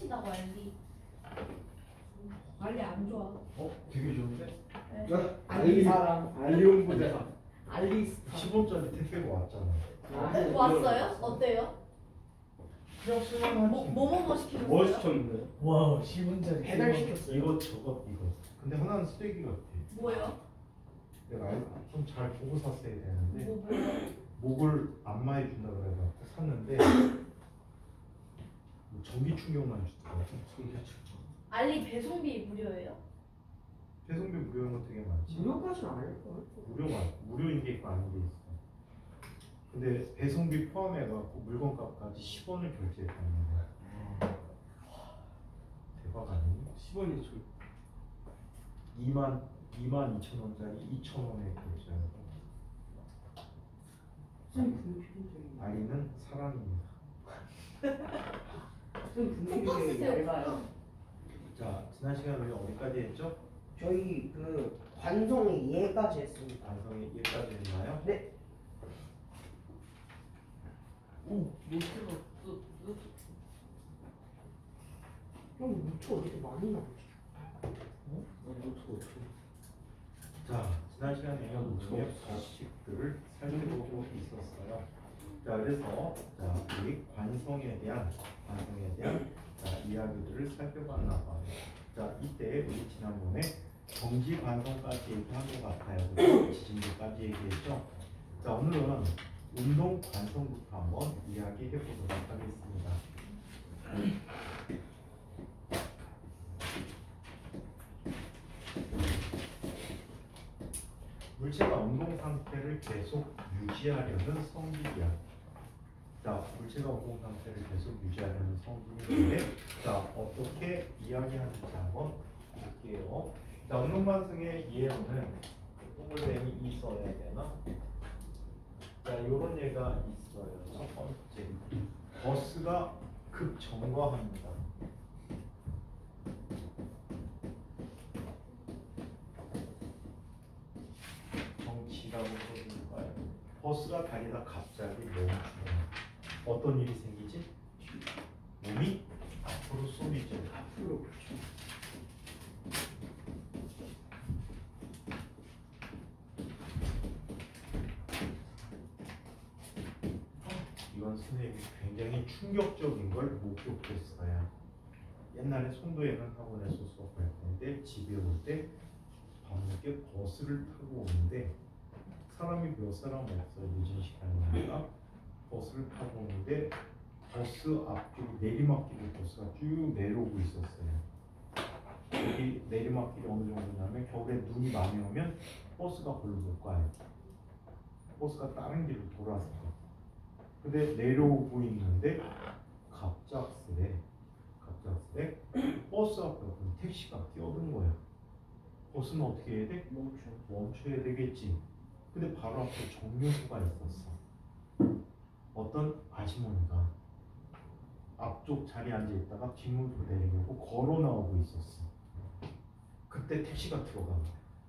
훔친다고 알리. 알리 안 좋아. 되게 좋은데? 네. 알리 사람, 알리온 부자, 알리스타. 10원짜리 택배가 왔잖아. 왔어요? 어때요? 그냥 쓸만하지. 뭐뭐 시키셨어요? 뭘 시켰는데? 와, 10원짜리 배달시켰어요. 이거 저거 이거. 근데 하나는 쓰레기 같아. 뭐예요? 내가 좀 잘 보고 샀어야 되는데 뭐예요? 목을 안마해 준다 그래서 샀는데 뭐 전기 충격만 주더라고. 알리 배송비 무료예요? 배송비 무료인 거 되게 많지. 무료까지는 아닐걸? 무료인 게 있고 아닌 게 있어. 근데 배송비 포함해갖고 물건값까지 10원을 결제했다는 거야. 대박 아니니? 10원이 좀 22,000원짜리 2,000원에 결제하고. 아이는 사랑입니다. 분위기 얇아요. 자, 지난 시간에 우리 어디까지 했죠? 저희 그 관성이 얘까지 했습니다. 완성이 얘까지 했나요? 네. 형 무초 어디서 많이 나오지? 자, 지난 시간에 우리의 법칙들을 살펴보고 있었어요. 자, 그래서 우리 관성에 대한 이야기들을 살펴봤나 봐요. 자, 이때 우리 지난번에 정지 관성까지 얘기한 것 같아요. 그리고 지진도까지 얘기했죠. 자, 오늘은 운동 관성부터 한번 이야기해 보도록 하겠습니다. 물체가 운동 상태를 계속 유지하려는 성질이야. 자, 물체가 운동 상태를 계속 유지하려는 성질인데, 자, 어떻게 이야기하는지 한번 볼게요. 자, 운동 관성의 예로는 동글뱅이 있어야 되나? 자, 요런 예가 있어요. 첫 번째, 버스가 급정거합니다. 정치라고 써줄까요? 버스가 달리다 갑자기 멈추면 어떤 일이 생기지? 몸이 앞으로 쏘리죠. 앞으로 그렇죠. 이건 선생님이 굉장히 충격적인 걸 목격했어요. 옛날에 송도에는 학원에서 수업할 때인데 집에 올 때 밤늦게 버스를 타고 오는데 사람이 몇 사람 없어요. 늦은 시간이니까 버스를 타고 오는데 버스 앞뒤로 내리막길을 버스가 쭉 내려오고 있었어요. 여기 내리막길이 어느 정도냐면 겨울에 눈이 많이 오면 버스가 별로 못 가요. 버스가 다른 길로 돌아서. 근데 내려오고 있는데 갑작스레 버스 앞에 어떤 택시가 뛰어든 거야. 버스는 어떻게 해야 돼? 멈춰야 되겠지. 근데 바로 앞에 정류소가 있었어. 어떤 아주머니가 앞쪽 자리에 앉아 있다가 뒷문으로 내리려고 걸어 나오고 있었어. 그때 택시가 들어간 거야.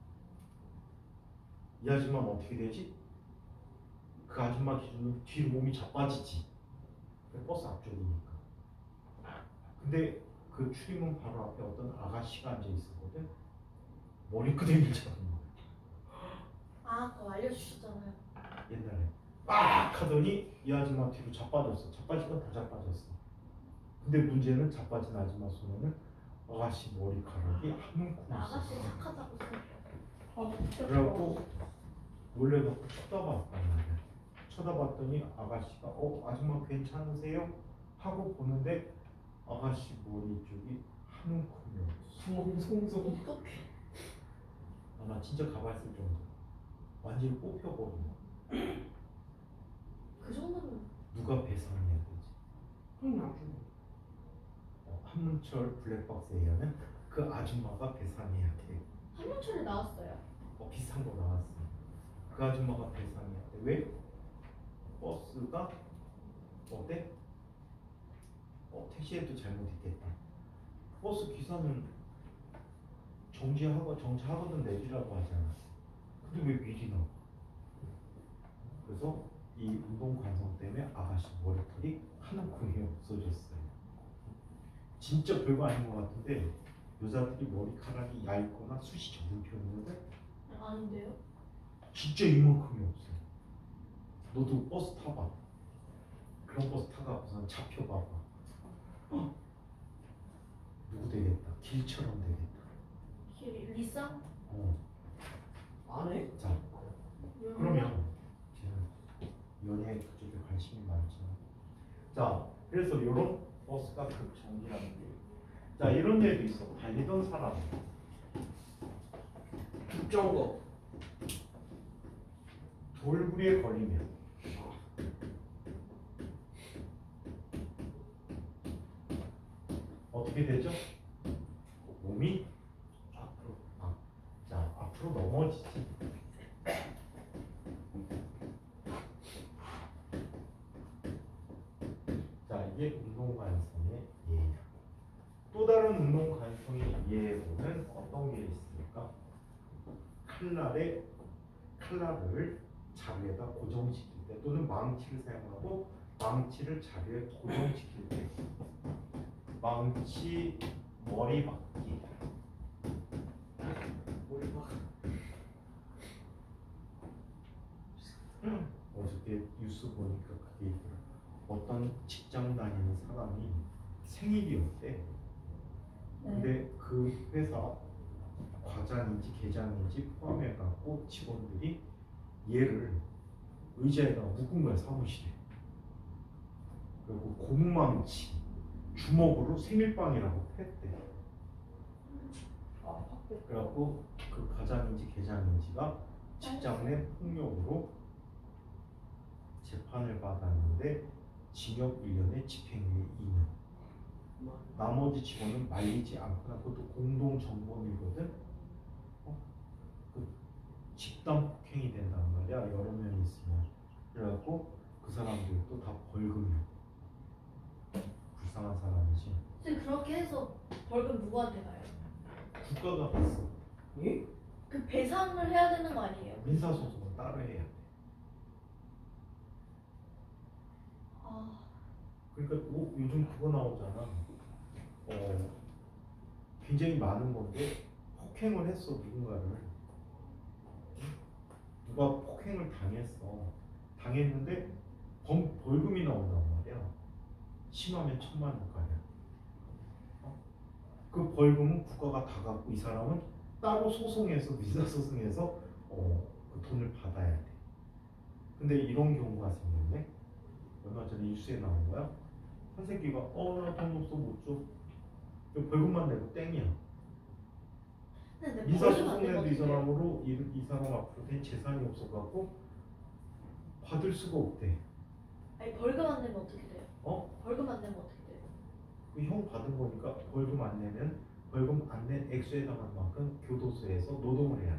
이 아줌마는 어떻게 되지? 그 아줌마 기준으로 뒤로 몸이 자빠지지. 버스 앞쪽이니까. 근데 그 출입문 바로 앞에 어떤 아가씨가 앉아 있었거든. 머리끄댕이를 잡은 거야. 아, 그거 알려주셨잖아요. 옛날에 빡 하더니 이 아줌마 뒤로 자빠졌어. 자빠질 건 다 자빠졌어. 근데 문제는 자빠진 아줌마 손에는 아가씨 머리카락이 한 움큼 아가씨 있었어. 착하다고 그래갖고 놀래갖고 쳐다봤단 말이야. 쳐다봤더니 아가씨가 아줌마 괜찮으세요? 하고 보는데 아가씨 머리 쪽이 한 움큼이었어. 송송. 어떡해. 아마 진짜 가봤을 정도. 완전히 뽑혀버린 거. 그 정도면 누가 배상해야 되지? 형 나중에. 한문철 블랙박스에 의하면 그 아줌마가 배상해야 돼. 한명철에 나왔어요. 비슷한 거 나왔어. 그 아줌마가 배상해야 돼. 왜? 버스가 어때? 택시에도 잘못했겠다. 버스 기사는 정지하거든 내리라고 하잖아. 근데 왜 미리 나와? 그래서 이 운동 관성 때문에 아가씨 머리털이 한 움큼이 없어졌어요. 진짜 별거 아닌 것 같은데 여자들이 머리카락이 얇거나 숱이 적은 편이거든. 아닌데요? 진짜 이만큼이 없어. 너도 버스 타봐. 그런 버스 타갖고선 잡혀봐봐. 누구 되겠다. 길처럼 되겠다. 리쌍? 안 해? 자, 그러면 쟤는 연애 그쪽에 관심이 많잖아. 자, 그래서 이런 버스가 급정지라는 게. 자, 이런 애도 있어. 달리던 사람. 급정거. 돌부리에 걸리면 어떻게 되죠? 몸이 앞으로 자, 앞으로 넘어지지. 자, 이게 운동 가능성의 예예요. 또 다른 운동 가능성의 예보는 어떤 게 있습니까? 칼날을 자루에다 고정시킬 때 또는 망치를 사용하고 망치를 자루에 고정시킬 때 망치 머리박기. 머리박. 어저께 뉴스 보니까 그게 있더라. 어떤 직장 다니는 사람이 생일이었대. 근데 그 회사 과장인지 계장인지 포함해갖고 직원들이 얘를 의자에다 묶은 거야, 사무실에. 그리고 고무망치 주먹으로 생일빵이라고 했대. 그래갖고 그 과장인지 계장인지가 직장 내 폭력으로 재판을 받았는데 징역 1년에 집행유예 2년. 나머지 직원은 말리지 않거나 그것도 공동 정범이거든. 그 집단 폭행이 된단 말이야. 여러 명이 있으면. 그래갖고 그 사람들도 다 벌금이야. 불쌍한 사람이지. 근데 그렇게 해서 벌금 누구한테 가요? 국가가 봤어. 예? 그 배상을 해야 되는 거 아니에요? 민사소송은 따로 해야 돼. 아, 그러니까 요즘 그거 나오잖아. 굉장히 많은 건데 폭행을 했어, 누군가를. 누가 폭행을 당했는데 벌금이 나온단 말이야. 심하면 1,000만 원까지. 그 벌금은 국가가 다 갖고 이 사람은 따로 소송해서 민사소송해서 그 돈을 받아야 돼. 근데 이런 경우가 생겼네. 얼마 전에 뉴스에 나온 거야. 한 새끼가 나 돈 없어 못 줘. 벌금만 내고 땡이야. 근데 민사소송에도 이 사람으로 이 사람 앞으로 된 재산이 없어갖고 받을 수가 없대. 아니 벌금 안 내면 어떻게 돼요? 벌금 안 내면 어떻게 돼요? 그 형 받은 거니까 벌금 안 내면 벌금 안 낸 액수에 해당한 만큼 교도소에서 노동을 해야 돼.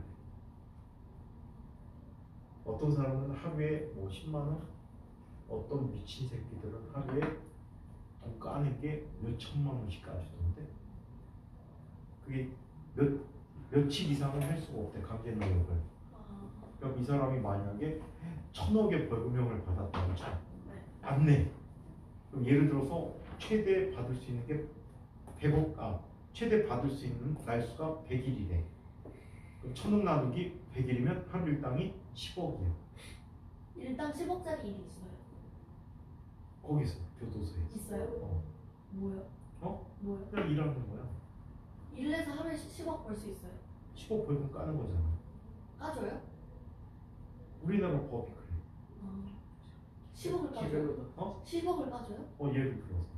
어떤 사람은 하루에 뭐 10만 원, 어떤 미친 새끼들은 하루에 돈 까는 게 몇 천만 원씩 까주던데. 그게 며칠 이상은 할 수가 없대, 강제노역을. 그럼 이 사람이 만약에 1,000억의 벌금형을 받았다고 쳐. 안 내. 그럼 예를 들어서 최대 받을 수 있는 게 100억, 최대 받을 수 있는 날수가 100일이래. 그럼 1,000억 나누기 100일이면 하루 일당이 10억이야. 일당 10억짜리 일이 있어요? 거기서 교도소에서. 있어요? 뭐요? 뭐요? 그냥 일하는 거야. 일을 해서 하루에 10억 벌 수 있어요? 10억 벌금 까는 거잖아. 까줘요? 우리나라 법이 그래. 10억을 까줘요? 기별로다. 10억을 까줘요? 예를 들어서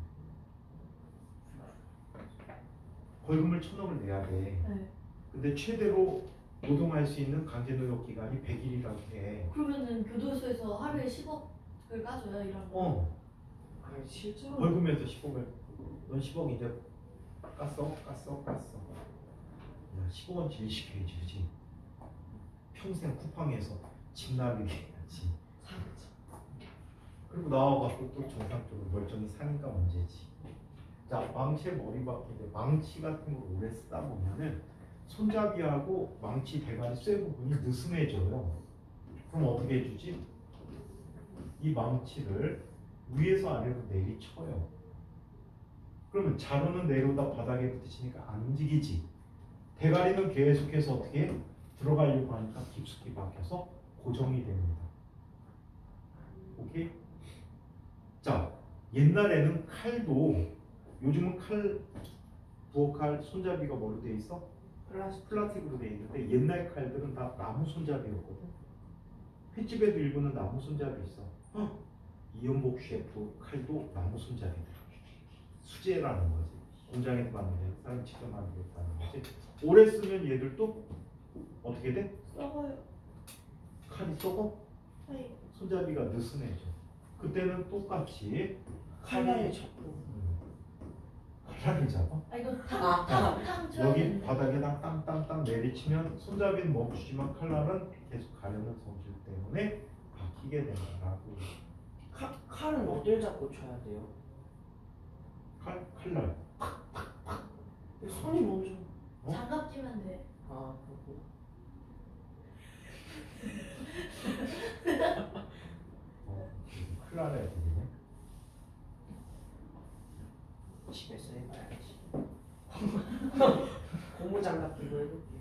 벌금을 1,000억을 내야 돼. 네. 근데 최대로 노동할 수 있는 강제노역 기간이 100일이라고 해. 그러면은 교도소에서 하루에 10억을 까줘요? 이런 거? 아니 실제로 벌금에서 10억을 넌 10억 이제 깠어. 야, 10억은 제일 쉽게 해주지. 평생 쿠팡에서 집 날리게 해야지. 그리고 나와갖고 또 정상적으로 멀쩡히 사니까 문제지. 자, 망치에 머리박기인데 망치 같은 걸 오래 쓰다 보면은 손잡이하고 망치 대가리 쇠 부분이 느슨해져요. 그럼 어떻게 해주지? 이 망치를 위에서 아래로 내리쳐요. 그러면 자루는 내려오다 바닥에 부딪히니까 안 움직이지. 대가리는 계속해서 어떻게 해? 들어가려고 하니까 깊숙이 박혀서 고정이 됩니다. 오케이? 자, 옛날에는 칼도 요즘은 칼, 부엌칼 손잡이가 뭘로 돼 있어? 플라스틱으로 돼 있는데 옛날 칼들은 다 나무 손잡이였거든. 횟집에도 일부는 나무 손잡이 있어. 이연복 셰프 칼도 나무 손잡이들. 수제라는 거지. 공장에서 만든 사람 직접 만들었다는 거지. 오래 쓰면 얘들도 어떻게 돼? 썩어요. 칼이 썩어? 아니, 손잡이가 느슨해져. 그때는 똑같이 칼날을 잡고. 칼날을 잡아? 아 이거 탕 쳐야 여기 되는데. 바닥에다 땅땅땅 내리치면 손잡이는 멈추지만 칼날은 계속 가려는 성질 때문에 박히게 된다라고. 칼은 어딜 잡고 쳐야 돼요? 칼날. 손이 먼저. 어? 장갑 끼면 돼. 아 그렇고. 칼날에 되네. 집에서 해봐야지. 고무장갑 끼고 해볼게.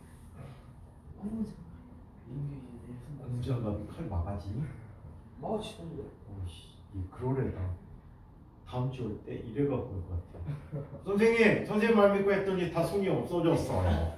공장갑이 칼 막아지니? 막아지던데. 오씨, 그러래다. 다음 주 올 때 이래가 볼 것 같아. 선생님 말 믿고 했더니 다 손이 없어졌어요.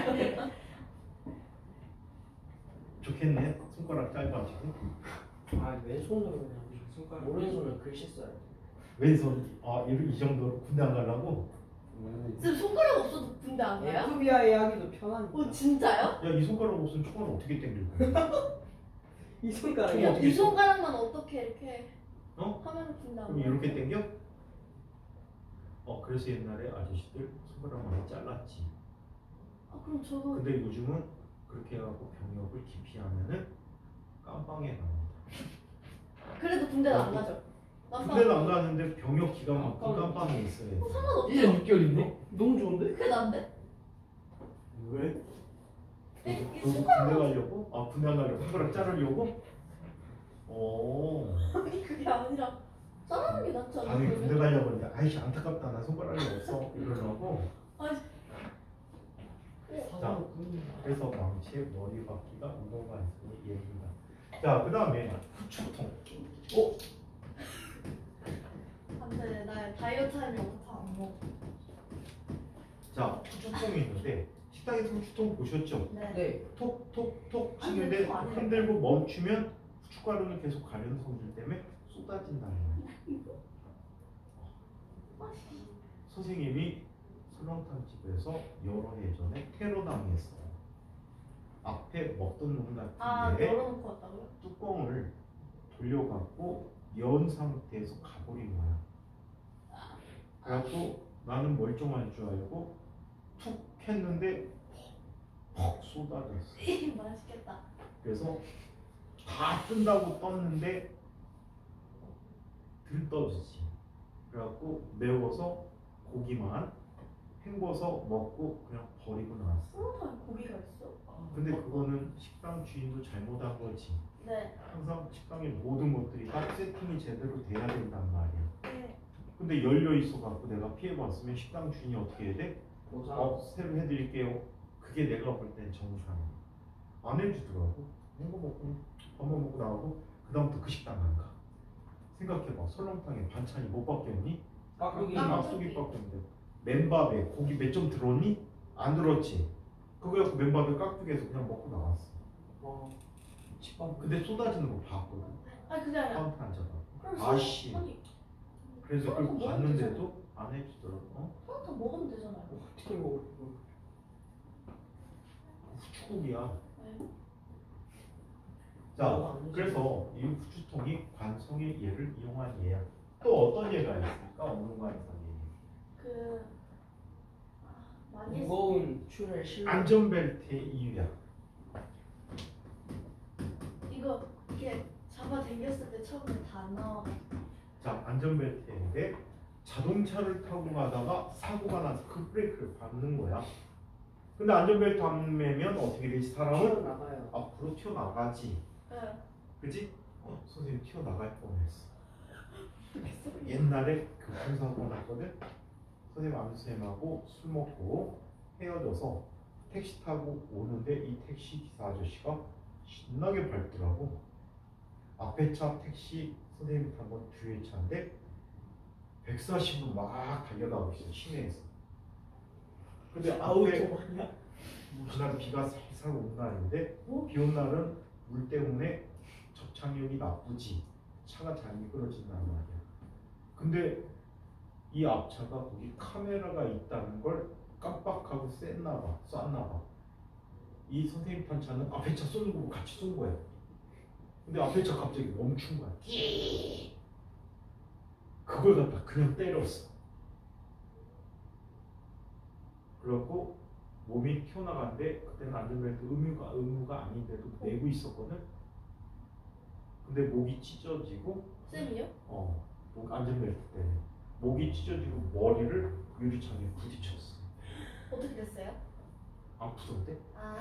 좋겠네. 손가락 짧아지고. 아 왼손으로 그냥 손가락. 오른손은 글씨 써야 돼. 왼손. 이 정도로 군대 안 가려고? 지금 손가락 없어도 군대 안 가요? FBI 하기도 편하니까. 어 진짜요? 야, 이 손가락 없으면 총알 어떻게 당길 거야? 이 손가락이 총 어떻게 이 손가락만 어떻게 이렇게 어? 하면 군대 안 그럼 가요? 이렇게 당겨? 그래서 옛날에 아저씨들 손가락 많이 잘랐지. 아 그럼 저도 근데 요즘은 그렇게 해갖고 병역을 기피하면은 깜빵에 갑니다. 그래도 군대는 안 가죠? 군대는 안 가는데 병역 기간만큼 깜빵에 있어야 돼. 상관없죠? 1년 6개월인데? 너무 좋은데? 그게 난데? 왜? 이 너도 군대 손가락 가려고? 군대 안 가려고? 손가락 자르려고? 아니 그게 아니라 자르는 게 낫지 않아요? 아니 군대 가려고 하는데 아이씨 안타깝다 나 손가락이 없어 이러려고. 자, 그래서 망치에 머리 박기가 운동관성이 예입니다. 자, 그 다음에 후추통. 안돼 나 다이어트 하면 어떡하 안 먹어. 자, 후추통이 있는데 식당에서 후추통 보셨죠? 네. 네. 톡톡톡 아니, 치는데 그거 아니에요. 흔들고 멈추면 후춧가루는 계속 가려는 성질 때문에 쏟아진다는 거예요. 선생님이 설렁탕 집에서 여러 해 전에 테러 당했어요. 앞에 먹던 놈 같은데 열어놓고 왔다고요? 뚜껑을 돌려갖고 연 상태에서 가버린 거야. 그래갖고 나는 멀쩡할 줄 알고 툭 했는데 퍽 쏟아졌어. 맛있겠다. 그래서 다 뜬다고 떴는데 들 떠지지. 그래갖고 매워서 고기만 헹궈서 먹고 그냥 버리고 나왔어. 설렁탕에 고기가 있어? 근데 그거는 식당 주인도 잘못한 거지. 네. 항상 식당의 모든 것들이 다 세팅이 제대로 돼야 된단 말이야. 네. 근데 열려 있어 갖고 내가 피해봤으면 식당 주인이 어떻게 해야 돼? 새로 해드릴게요. 그게 내가 볼 땐 정상이야. 안 해주더라고. 햄버 먹고 밥만 먹고 나가고 그 다음부터 그 식당 안 가. 생각해봐. 설렁탕에 반찬이 뭐 밖에 없니? 깍두기. 깍두기밖에 없는데 맨밥에 고기 몇 점 들었니? 안 들었지. 그거 갖고 맨밥에 깍두기에서 그냥 먹고 나왔어. 집밥. 근데 쏟아지는 거 봤거든. 아니 그게 아니라 카운트 앉아봐. 그럼 아씨. 아니 그래서 그걸 설렁탕 봤는데도 안 해주더라고. 설렁탕 먹으면 되잖아요. 어떻게 먹어? 후추국이야. 네. 자, 그래서 이 후추통이 관성의 예를 이용한 예야. 또 어떤 예가 있을까? 운동관성의 예. 많이 했어. 무거운 추를 실로. 안전벨트의 이유야. 이거 이렇게 잡아 당겼을 때 처음에 다 나와. 자, 안전벨트인데 자동차를 타고 가다가 사고가 나서 그 브레이크를 밟는 거야. 근데 안전벨트 안 매면 어떻게 되지? 사람은 나가요. 앞으로 튀어나가지. 네. 그지? 선생님 튀어나갈 뻔했어. 옛날에 교통사고 났거든? 선생님 안수쌤하고 술 먹고 헤어져서 택시 타고 오는데 이 택시 기사 아저씨가 신나게 밟더라고. 앞에 차 택시 선생님이 탄 건 뒤에 차인데 140로 막 달려가고 있어 시내에서. 근데 앞에 그날 비가 살살 온 날인데 비 온 날은 물 때문에 접착력이 나쁘지 차가 잘 미끄러진단 말이야. 근데 이 앞차가 거기 카메라가 있다는 걸 깜빡하고 쐈나봐. 이 선생님 탄 차는 앞에 차 쏘는 거 같이 쏜 거야. 근데 앞에 차 갑자기 멈춘 거야. 그걸 갖다 그냥 때렸어. 그래갖고 몸이 튀어나갔는데 그때는 안전벨트 의무가 아닌데도 내고 있었거든. 근데 목이 찢어지고 쌤이요? 목 안전벨트 때문에 목이 찢어지고 머리를 유리창에 부딪혔어. 어떻게 됐어요? 아프던데? 아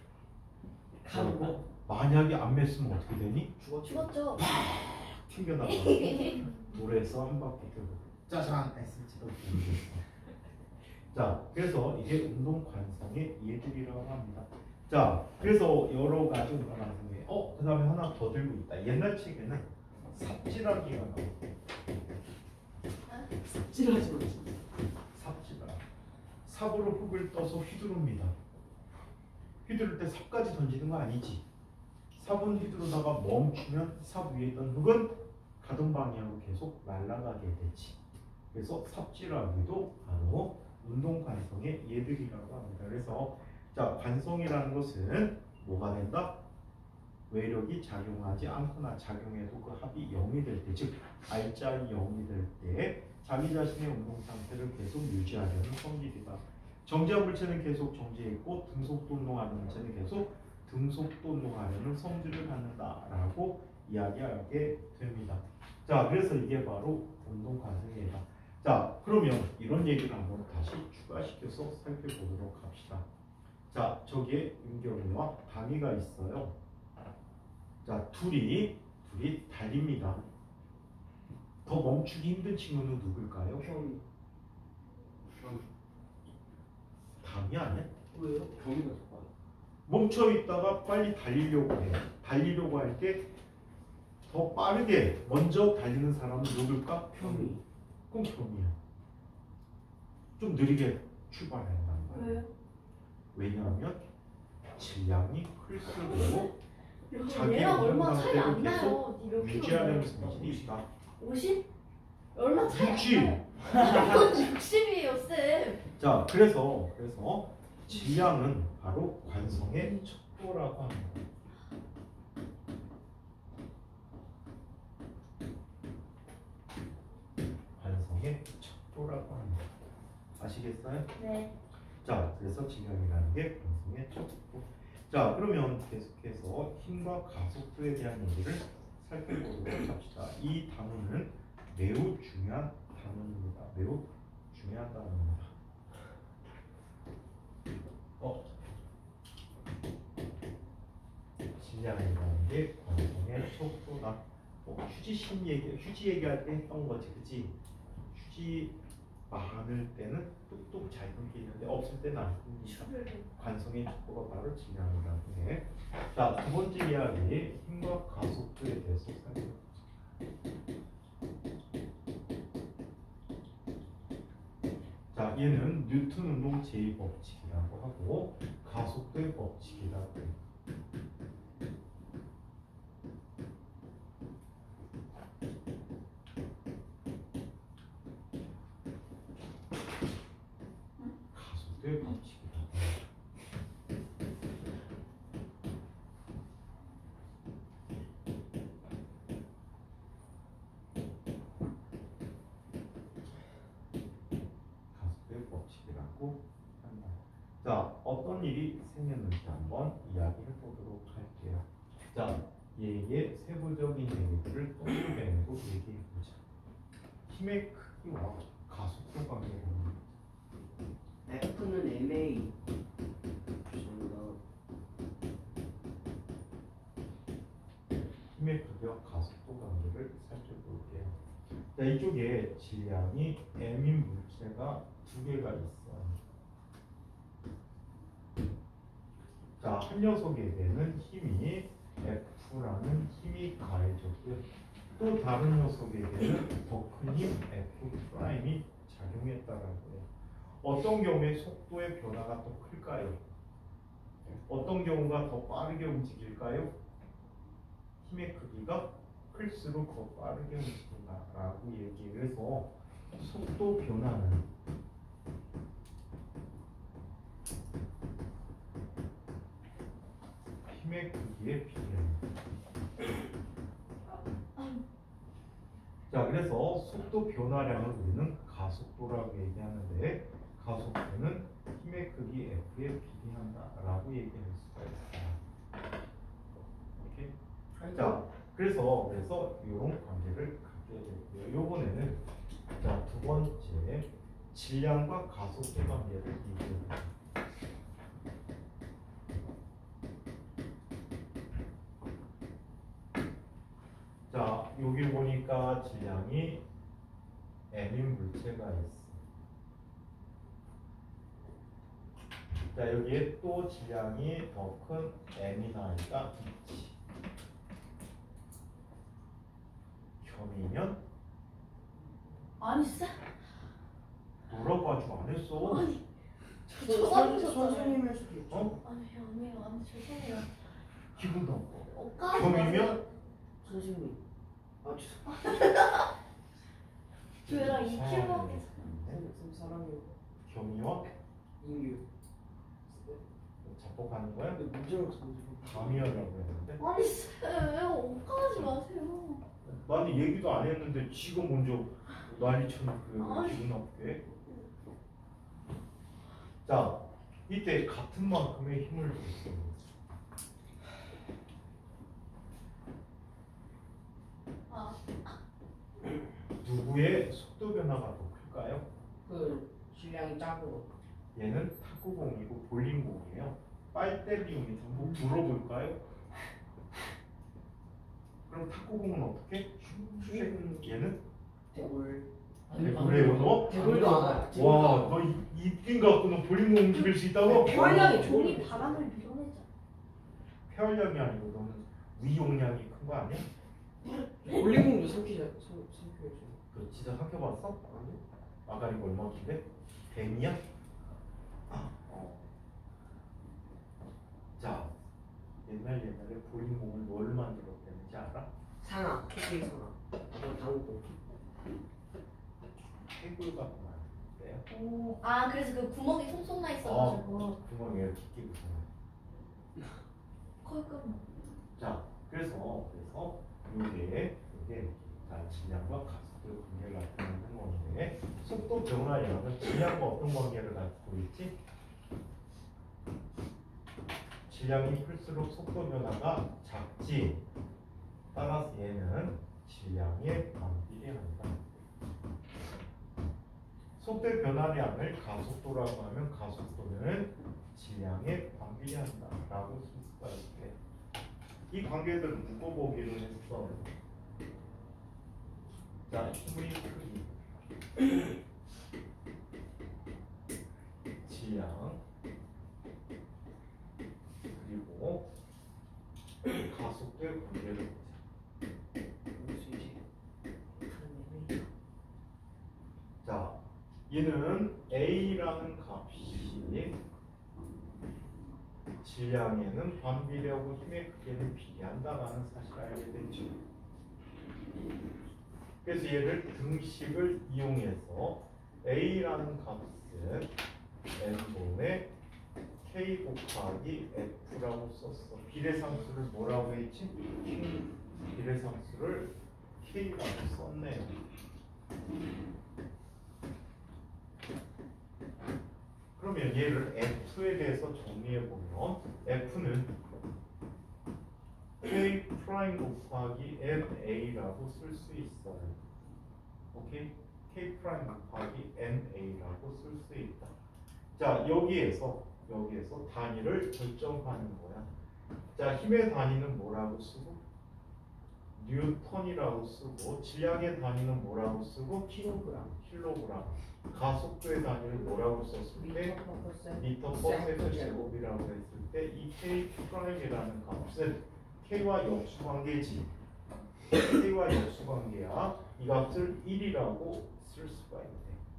가고 만약에 안 맸으면 어떻게 되니? 죽었죠. 튕겨나가 돌에서 한 바퀴 돌고 짜잔 했을지도 모르겠어. 자, 그래서 이게 운동 관성의 예들이라고 합니다. 자, 그래서 여러 가지 운동 관성에 그 다음에 하나 더 들고 있다. 옛날 책에는 삽질하기가 나와. 삽질하지 마. 삽질하기. 삽으로 흙을 떠서 휘두릅니다. 휘두를 때 삽까지 던지는 거 아니지. 삽은 휘두르다가 멈추면 삽 위에 있던 흙은 가던 방향으로 계속 날아가게 되지. 그래서 삽질하기도 바로 운동 관성의 예들이라고 합니다. 그래서 자, 관성이라는 것은 뭐가 된다? 외력이 작용하지 않거나 작용해도 그 합이 0이 될 때, 즉 R자이 0이 될 때 자기 자신의 운동 상태를 계속 유지하려는 성질이다. 정지한 물체는 계속 정지해 있고 등속도 운동하는 물체는 계속 등속도 운동하려는 성질을 갖는다라고 이야기하게 됩니다. 자, 그래서 이게 바로 운동 관성이다. 자, 그러면 이런 얘기를 한번 다시 추가시켜서 살펴보도록 합시다. 자, 저기에 윤경이와 강희가 있어요. 자, 둘이 달립니다. 더 멈추기 힘든 친구는 누굴까요? 강희 아니야? 왜요? 경이가 더 빨라. 멈춰 있다가 빨리 달리려고 해. 달리려고 할 때 더 빠르게 먼저 달리는 사람은 누굴까? 경이. 그럼 경이야. 좀 느리게 출발해야 한다는 거야. 왜요? 왜냐하면 질량이 클수록 자기 얘랑 얼마 운동 차이 안 상태를 나요. 니몇 유지하려는 킬로예요? 성질이 있다. 50? 얼마 차이 안 60. 나요. 이건 60이에요, 쌤. 자, 그래서 질량은 바로 관성의 척도라고 합니다. 관성의 척도라고 합니다. 아시겠어요? 네. 자, 그래서 질량이라는 게 관성의 척도. 자, 그러면 계속해서 힘과 가속도에 대한 얘기를 살펴보도록 합시다. 이 단어는 매우 중요한 단어입니다. 매우 중요한 단어입니다. 질량이라는 게 관성의 척도다. 휴지 얘기할 때 했던 거지, 그치? 휴지 많을 때는 뚝뚝 잘 끊기는데 없을 때는 안 끊기니까 관성의 척도가 바로 질량이라는 게. 자, 두 번째 이야기 힘과 가속도에 대해서 살펴보자. 자, 얘는 뉴턴 운동 제2법칙이라고 하고 가속도의 법칙이라고 해요. 가속도의 법칙이라고 해요. 가속도의 법칙이라고 한다. 자, 어떤 일이 생겼는지 한번 이야기해 보도록 할게요. 자, 얘의 세부적인 얘기들을 떠올려내고 얘기해 보자. 힘의 크기와 가속도 관계를. F는 MA. 죄송합니다. 힘의 크기와 가속도 관계를 살펴볼게요. 자, 이쪽에 질량이 m인 물체가 두 개가 있어. 자, 한 녀석에게는 힘이 F라는 힘이 가해졌고요. 또 다른 녀석에게는 더 큰 힘 F'이 작용했다라고 해요. 어떤 경우에 속도의 변화가 더 클까요? 어떤 경우가 더 빠르게 움직일까요? 힘의 크기가 클수록 더 빠르게 움직인다라고 얘기해서 속도 변화는 힘의 크기에 비례합니다. 자, 그래서 속도 변화량을 우리는 가속도라고 얘기하는데 가속도는 힘의 크기 F에 비례한다라고 얘기할 수가 있어요. 오케이? 자, 그래서 이런 관계를 갖게 되고요. 이번에는 자, 두 번째 질량과 가속도 관계를 얘기해볼게요. 자, 여기 보니까 질량이 m인 물체가 있어. 자, 여기에 또 질량이 더 큰 m인 아이가 있지. 겸이면 아니 쎄? 물어봐줘 안 했어. 아니 처음 선생님일 수도 있죠. 어? 아니요 아니 죄송해요. 기분 나빠. 옷까지 겸이면? 선생님. 아 죄송합니다. 저희랑 EQ밖에 선생님 사랑해요. 겸이와 인류. 자폭하는 거야? 근데 문제가 없어서 감이하려고 했는데 아니 쎄 옷까지 마세요. 나는 얘기도 안 했는데 지금 먼저 난리 쳐놓고 아니. 기분 나쁘게. 자, 이때 같은 만큼의 힘을 줬어. 아 누구의 속도 변화가 더 클까요? 그 질량이 작고 얘는 탁구공이고 볼링공이에요. 빨대비용이 전부 물어볼까요? 그럼 탁구공은 어떻게? 얘는? 대골. 대굴이에요 너? 대골도 알아요. 와, 너 입긴 갖고 너 볼링공 움직일 수 있다고? 폐활량이 종이 바람을 밀어내자. 폐활량이 아니고 너는 위용량이 큰 거 아니야? 볼링공도 삼키죠. 그 진짜 삼켜봤어? 아니. 아가리가 얼마인데? 100이야? 자, 옛날에 볼링공을 뭘 만들었다는지 알아? 상아. 토끼 상아. 당구. 해골 갖고 만들었대요. 오, 아 그래서 그 구멍이 송송 나 있어가지고 구멍에 이렇게 끼고 컬끔. 자, 그래서 이게 자, 질량과 가속도의 관계를 나타내는 건데 속도 변화량은 질량과 어떤 관계를 갖고 있지? 질량이 클수록 속도 변화가 작지. 따라서 얘는 질량에 반비례한다. 속도의 변화량을 가속도라고 하면 가속도는 질량에 반비례한다라고 쓸 수가 있대. 이 관계들을 묶어보기로 했어. 자, 힘의 크기, 질량, 그리고 가속도의 관계를 자, 얘는 A라는 값이 질량에는 반비례하고 힘의 크기에는 비례한다라는 사실을 알게 됐죠. 그래서 얘를 등식을 이용해서 A라는 값은 n분의 K 곱하기 F라고 썼어. 비례상수를 뭐라고 했지? 비례상수를 K라고 썼네요. 그러면 얘를 F에 대해서 정리해보면 F는 K 프라임 곱하기 NA라고 쓸 수 있어요. 오케이? K 프라임 곱하기 NA라고 쓸 수 있다. 자, 여기에서 단위를 결정하는 거야. 자, 힘의 단위는 뭐라고 쓰고? 뉴턴이라고 쓰고 질량의 단위는 뭐라고 쓰고 킬로그램. 킬로그램. 가속도의 단위는 뭐라고 썼을 때 미터 퍼 세컨드 제곱이라고 했을 때 이 K 프라임이라는 값은 K와 역수관계지. K와 역수관계야. 이 값을 1이라고 쓸 수가 있네.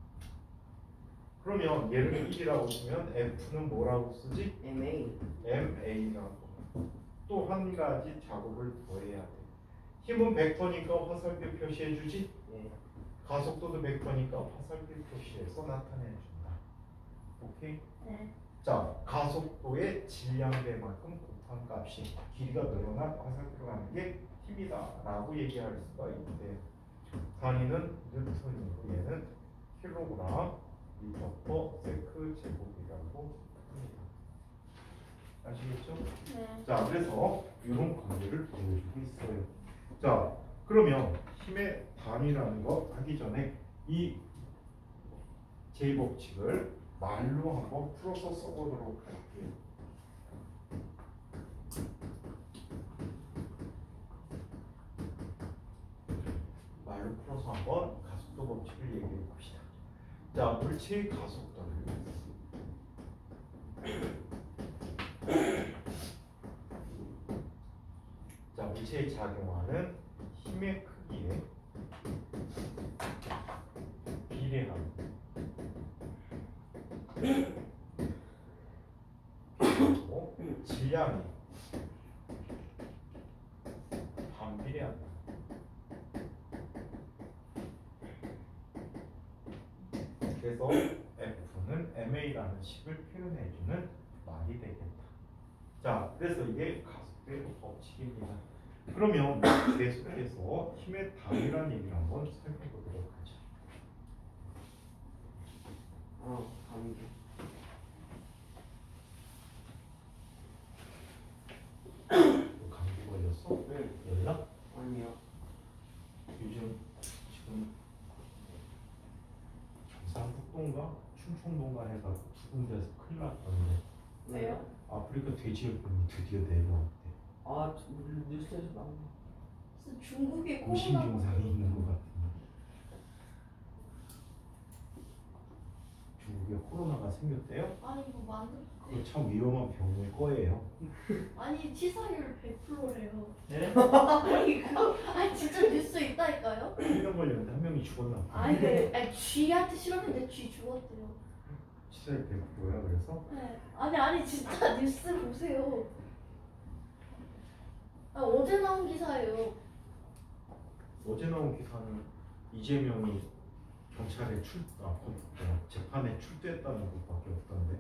그러면 얘를 1이라고 쓰면 F는 뭐라고 쓰지? MA. MA라고. 또 한 가지 작업을 더 해야 돼. 힘은 벡터니까 화살표 표시해주지? 네. 가속도도 벡터니까 화살표 표시해서 나타내준다. 오케이? 네. 자, 가속도의 질량배만큼 곱한 값이 길이가 늘어난 화살표로 가는 게 힘이다 라고 얘기할 수가 있는데 단위는 뉴턴이고 얘는 킬로그램 미터 퍼 세크 제곱이라고 합니다. 아시겠죠? 네. 자, 그래서 이런 관계를 보여주고 있어요. 자, 그러면 힘의 단위라는 거 하기 전에 이 제 법칙을 말로 한번 풀어서 써보도록 할게요. 말로 풀어서 한번 가속도 법칙을 얘기해 봅시다. 자, 물체의 가속도를 자, 물체에 작용하는 힘의 크기에 비례하는 그리고 질량이 반비례한다. 그래서 F는 MA라는 식을 표현해주는 말이 되겠다. 자, 그래서 이게 가속도의 법칙입니다. 그러면 계속해서 힘의 단위라는 얘기를 한번 살펴보도록 하죠. 감기. 너 감기 걸렸어? 네. 연락? 아니요. 요즘 지금 경상북도인가 충청도인가 해서 두 군데에서 큰일 났던데 왜요? 아프리카 돼지열병이 드디어 내려왔대. 아, 뉴스에서 나온 거. 무슨 중국에 의심 코로나 증상이 있는 것 같은데 중국에 코로나가 생겼대요? 아니 뭐 만들 그거 참 위험한 병일 거예요. 아니 치사율 100%래요. 네? 아니 그거 아니 진짜 뉴스에 있다니까요? 1명 걸렸는데 한 명이 죽었나? 아니 아니 쥐한테 실었는데 쥐 죽었대요. 치사율 100%야 그래서? 네. 아니 진짜 뉴스 보세요. 아, 어제 나온 기사예요. 어제 나온 기사는 이재명이 경찰에 재판에 출두했다는 것밖에 없던데.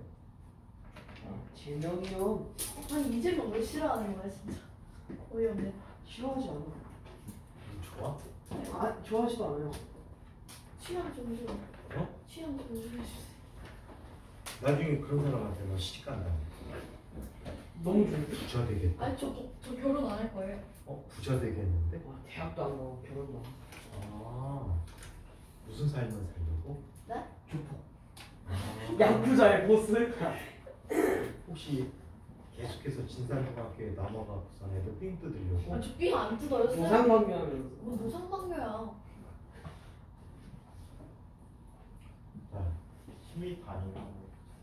제명이요. 아니 이재명 왜 싫어하는 거야 진짜. 어이없네. 싫어하지 않아. 좋아? 아, 좋아하지도 않아요. 취향 존중. 어? 취향 존중해주세요. 나중에 그런 사람한테 너 시집간다. 너무 좋아. 부자 되겠다. 아니 저 결혼 안 할 거예요. 부자 되겠는데? 와, 대학도 안 가고 결혼도 안 하고. 무슨 삶을 살려고? 네? 조폭. 아, 야쿠자의 보스. 혹시 계속해서 진산중학교에 남아가고선 애들 삥 뜯으려고? 아저 삥 안 뜯어요. 무상관계하면서. 뭐 노상방뇨야. 자, 힘이 단위라고.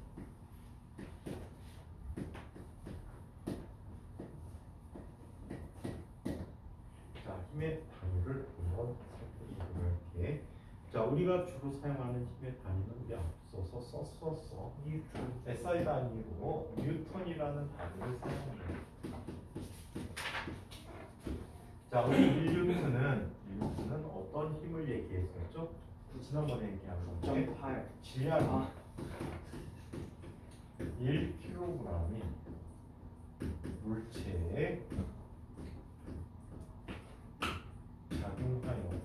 자, 힘의 단위를 한번 살펴보도록 할게. 자, 우리가 주로 사용하는 힘의 단위는 우리 앞서서 썼었어. 뉴턴. SI 단위로 뉴턴이라는 단위를 사용합니다. 자, 우리 1뉴턴은 어떤 힘을 얘기했었죠? 지난번에 얘기한 건데 0.8. 질량이 1kg이 물체에 작용하여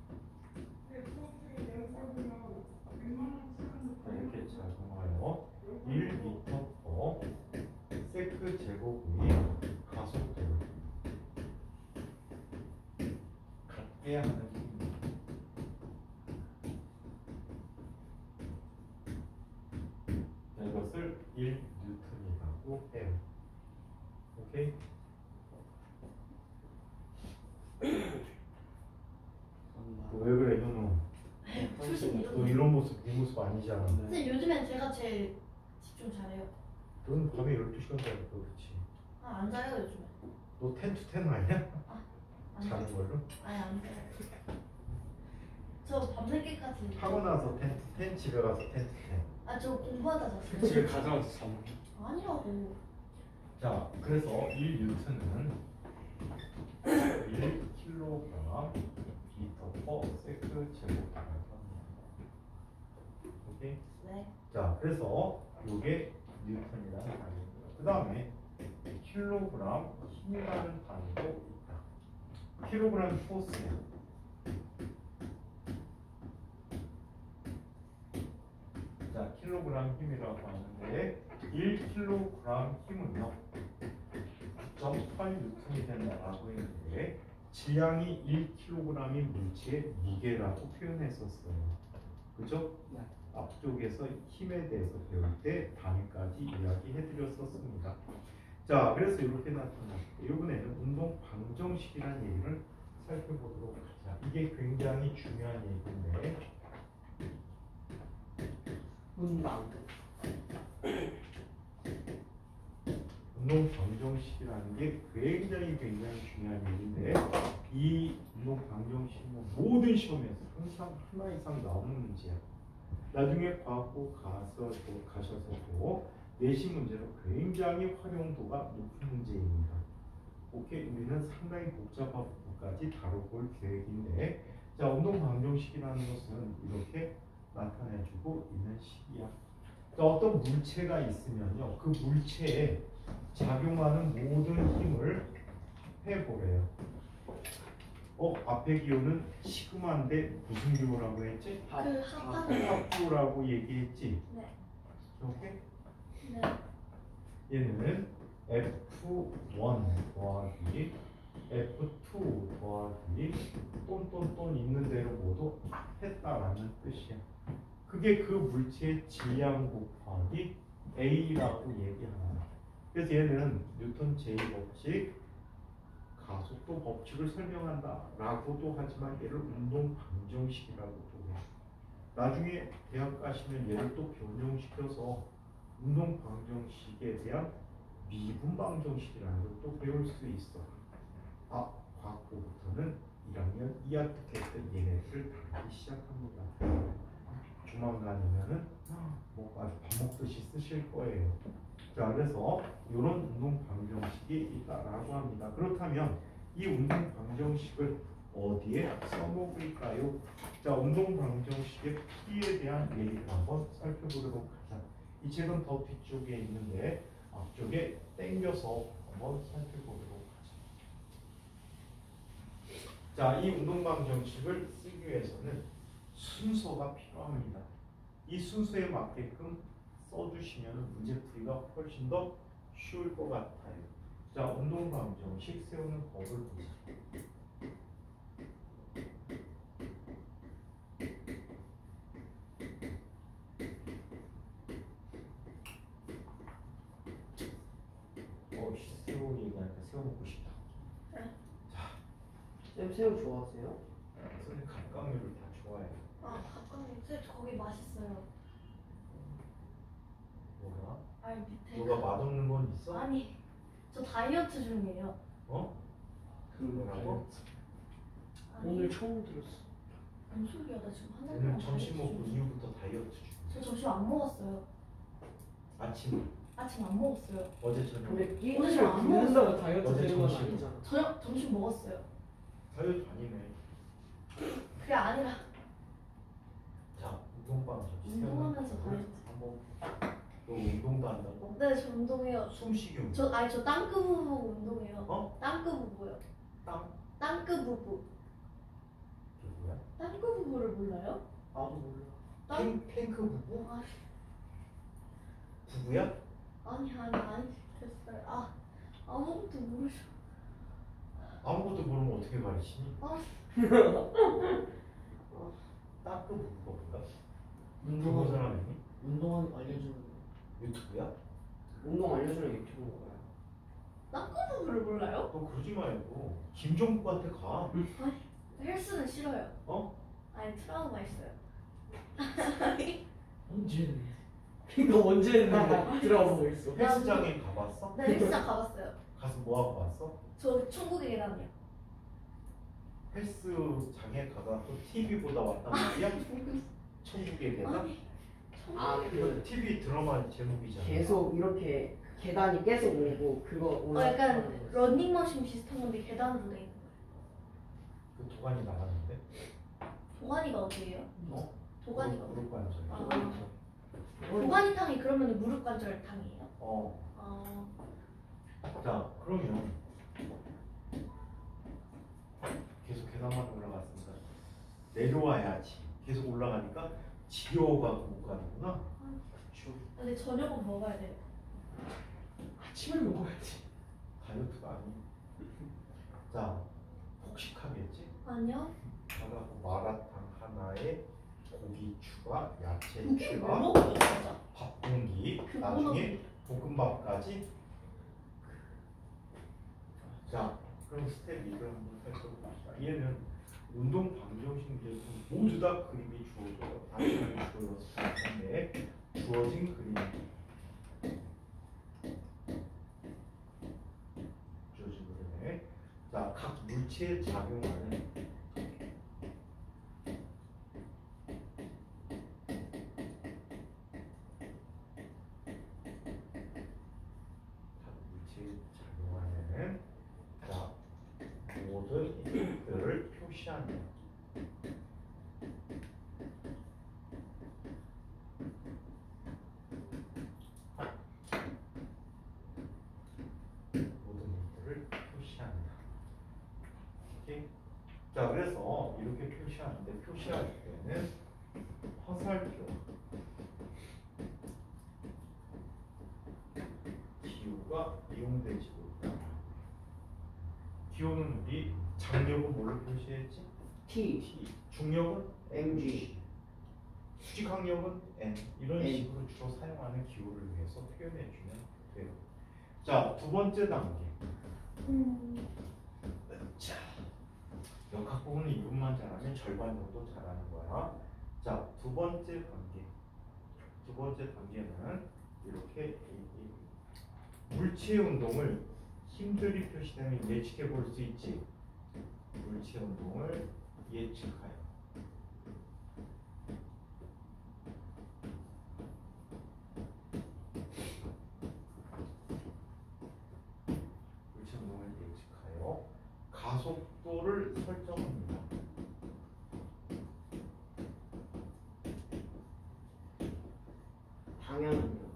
이렇게 작용하여 1m/s 제곱의 가속도를 갖게 하는 힘입니다. 이것을 1뉴턴이라고 해요. 오케이? 아니잖아. 근데 요즘엔 제가 제일 집중 잘해요. 너는 밤에 12시간 자니까 그렇지. 아, 안 자요 요즘에. 너 10 to 10 아니야? 안 자는 자요. 걸로? 아니 안 자요. 저 밤늦게까지. 하고 나서 10 to 10, 집에 가서 10 to 10. 아, 저 공부하다 잤어요. 집에 가자마자 잠. 아니라고. 자, 그래서 1뉴턴은 1kg 미터 퍼 세크 제곱이라고 합니다. 오케이? 네. 자, 그래서 이게 뉴턴이라는 단위고요. 그 다음에 킬로그램 힘이라는 단위도 있다. 킬로그램 포스. 자, 킬로그램 힘이라고 하는데 1kg 힘은요 9.8N이 된다라고 했는데 질량이 1kg인 물체의 무게라고 표현했었어요. 그죠? 네. 앞쪽에서 힘에 대해서 배울 때 단위까지 이야기해드렸었습니다. 자, 그래서 이렇게 나타났고 이번에는 운동 방정식이라는 얘기를 살펴보도록 하자. 이게 굉장히 중요한 얘기인데 문방. 운동 방정식이라는 게 굉장히 중요한 얘기인데 이 운동 방정식은 모든 시험에서 항상 하나 이상 나오는 문제야. 나중에 과학고 가셔서도 내신 문제로 굉장히 활용도가 높은 문제입니다. 오케이, 우리는 상당히 복잡한 부분까지 다뤄볼 계획인데 자, 운동 방정식이라는 것은 이렇게 나타내주고 있는 식이야. 자, 어떤 물체가 있으면요 그 물체에 작용하는 모든 힘을 해보래요. 앞에 기호는 시그마인데 무슨 기호라고 했지? 그 합하는 거. 합부라고 얘기했지? 네. 오케이? 네. 얘는 F1 더하기 F2 더하기 똔똔똔 있는 대로 모두 했다라는 뜻이야. 그게 그 물체의 질량 곱하기 A라고 얘기합니다. 그래서 얘는 뉴턴 제2법칙 가속도 법칙을 설명한다 라고도 하지만 얘를 운동 방정식이라고도 해요. 나중에 대학 가시면 얘를 또 변형시켜서 운동 방정식에 대한 미분 방정식이라는 걸 또 배울 수 있어. 과학부부터는 1학년 2학기 때 얘네들을 다루기 시작합니다. 조만간이면은 뭐 아주 밥 먹듯이 쓰실 거예요. 자, 그래서 이런 운동 방정식이 있다라고 합니다. 그렇다면 이 운동 방정식을 어디에 써먹을까요? 자, 운동 방정식의 P에 대한 얘기를 한번 살펴보도록 하자. 이 책은 더 뒤쪽에 있는데 앞쪽에 당겨서 한번 살펴보도록 하자. 자, 이 운동 방정식을 쓰기 위해서는 순서가 필요합니다. 이 순서에 맞게끔 써주시면 문제풀이가 훨씬 더 쉬울 것 같아요. 자, 운동 방정식 세우는 법을 보자. 새우 얘기하니까 새우 먹고 싶다. 쌤 새우 좋아하세요? 선생님 갑각류를 다 좋아해요. 아, 가끔 쌤 거기 맛있어요. 뭐가? 아니 밑에. 너가 맛없는 건 있어? 아니, 저 다이어트 중이에요. 뭐라고? 아니, 오늘 처음 들었어. 뭔 소리야? 나 지금 한 달 오늘 동안 점심 다이어트 먹고 중이에요. 이후부터 다이어트 중. 저 점심 안 먹었어요. 아침 아침 안 먹었어요. 어제 저녁 근데 오늘 끼니를 안 굶는다고 다이어트 어제 되는 건 점심. 아니잖아. 저녁 점심 먹었어요. 다이어트 아니네. 그게 아니라 자, 운동방 좀 운동하면서 다이어트. 한번. 너 운동도 한다고? 네, 저 운동해요. 숨쉬기 운동. 저 땅끄 부부 운동해요. 어? 땅끄 부부요. 땅? 땅끄 부부. 누구야? 땅끄 부부를 몰라요? 나도 몰라. 탱크 부부? 아, 부부야? 아니 됐어요. 아무것도 모르죠. 아무것도 모르면 어떻게 가르치니? 아, 땅크 부부가 뭔가? 부부 운동 사람 있니? 운동 알려주는 유튜브야? 운동 알려주는 유튜브 뭐야? 땅끄 부부를 몰라요? 너 그러지 말고 김종국한테 가. 헬스는 싫어요. 어? 아니 트라우마 있어요. 언제 했는데? 그러니까 언제 했는데 들어가고 있어. 헬스장에 가봤어? 네, 헬스장 가봤어요. 가서 뭐 하고 왔어? 저 천국의 계단이요. 헬스장에 가서 또 TV 보다 왔단 말이야? 천국의 계단? 아니, 아, 그 TV 드라마 제목이잖아. 계속 이렇게 계단이 계속 오고 그거 올라가는 약간 거지. 런닝머신 비슷한 건데 계단으로 돼 있는 거예요. 그 도가니 나가는데? 도가니가 어디예요? 어? 도가니가 어디? 무릎 관절. 아. 도가니탕이 그러면 무릎 관절 탕이에요? 어. 아, 자, 그러면 계속 계단만 올라갔으니까 내려와야지. 계속 올라가니까 지겨워가고 못 가는구나. 그렇죠. 근데 저녁은 먹어야 돼요. 아침을 먹어야지. 다이어트가 아니. 자, 폭식하겠지? 아니요. 가갖고 마라탕 하나에 고기 추가, 야채 그게 뭐 추가, 먹어요, 진짜? 밥 공기, 그 나중에 볶음밥까지. 자, 그럼 스텝 2를 한번 살펴봅시다. 얘는 운동 방정식 모두 다 그림이 주어져서 단순하게 주어져서 갈 건데 주어진 그림. 주어진 그림에 자, 각 물체에 작용하는 물체에 작용하는 자, 모든 힘들을 표시한다. 모든 힘들을 표시한다. 오케이? 자, 그래서 이렇게 표시하는데 표시할 때는 화살표 기호가 이용되지도 있다. 기호는 우리 장력은 뭘로 표시했지? T, T. 중력은 MG. 수직항력은 N. 이런 N. 식으로 주로 사용하는 기호를 위해서 표현해 주면 돼요. 자, 두 번째 단계. 자, 역학 부분은 이분만 잘하면 절반 정도 잘하는 거야. 자, 두 번째 단계. 두 번째 단계는 이렇게 이 물체 운동을 힘들이 표시되면 예측해 볼 수 있지. 물체 운동을 예측하여. 물체 운동을 예측하여 가속도를 설정합니다. 방향은요?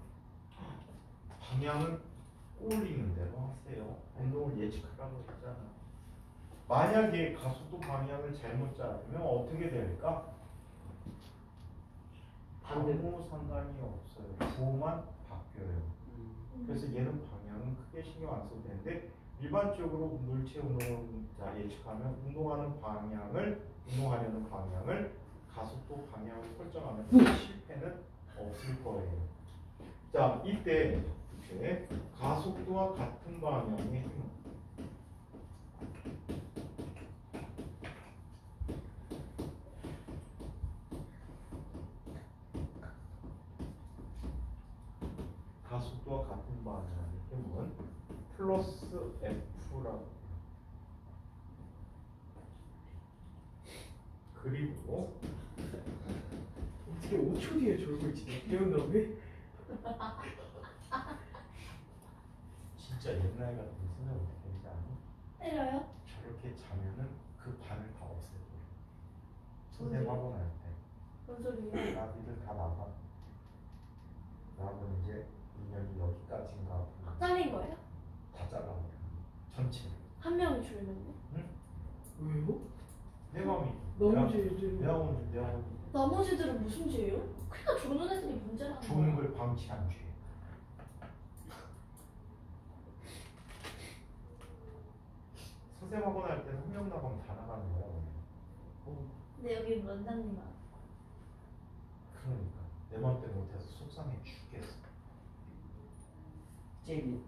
방향은 꼬리는 대로 하세요. 운동을 예측하라고 했잖아. 만약에 가속도 방향을 잘못 잡으면 어떻게 될까? 아무 상관이 없어요. 구호만 바뀌어요. 그래서 얘는 방향은 크게 신경 안 써도 되는데 일반적으로 물체 운동을 예측하면 운동하려는 방향을 가속도 방향을 설정하면 실패는 없을 거예요. 자, 이때 이제 가속도와 같은 방향의 힘. 가속도와 같은 방향의 힘은 플러스 F라고. 그리고 어떻게 5초 뒤에 졸고 있지? 배운다 왜? 진짜 옛날 같은 생각 어떻게 되지 않니? 때려요? 저렇게 자면은 그 반을 다 없애버려. 선생하고 날 때. 뭔 소리예요? 나비들 다 나가. 나는 이제 인연이 여기까지인가 보다. 잘린 거예요? 다 잘라버려. 전체. 한 명이 줄면요? 왜요? 내 마음이. 너무 죄지. 내가 오늘 나머지들은 무슨 죄예요? 그러니까 죽는 애들이 문제라는 죽는 거야. 걸 방치한 죄. 선생하고 날 때는 한 명 나가면 다 나가는 거야. 근데 여기 원장님아. 그러니까 내 맘대로 못해서 속상해 죽겠어. 제비.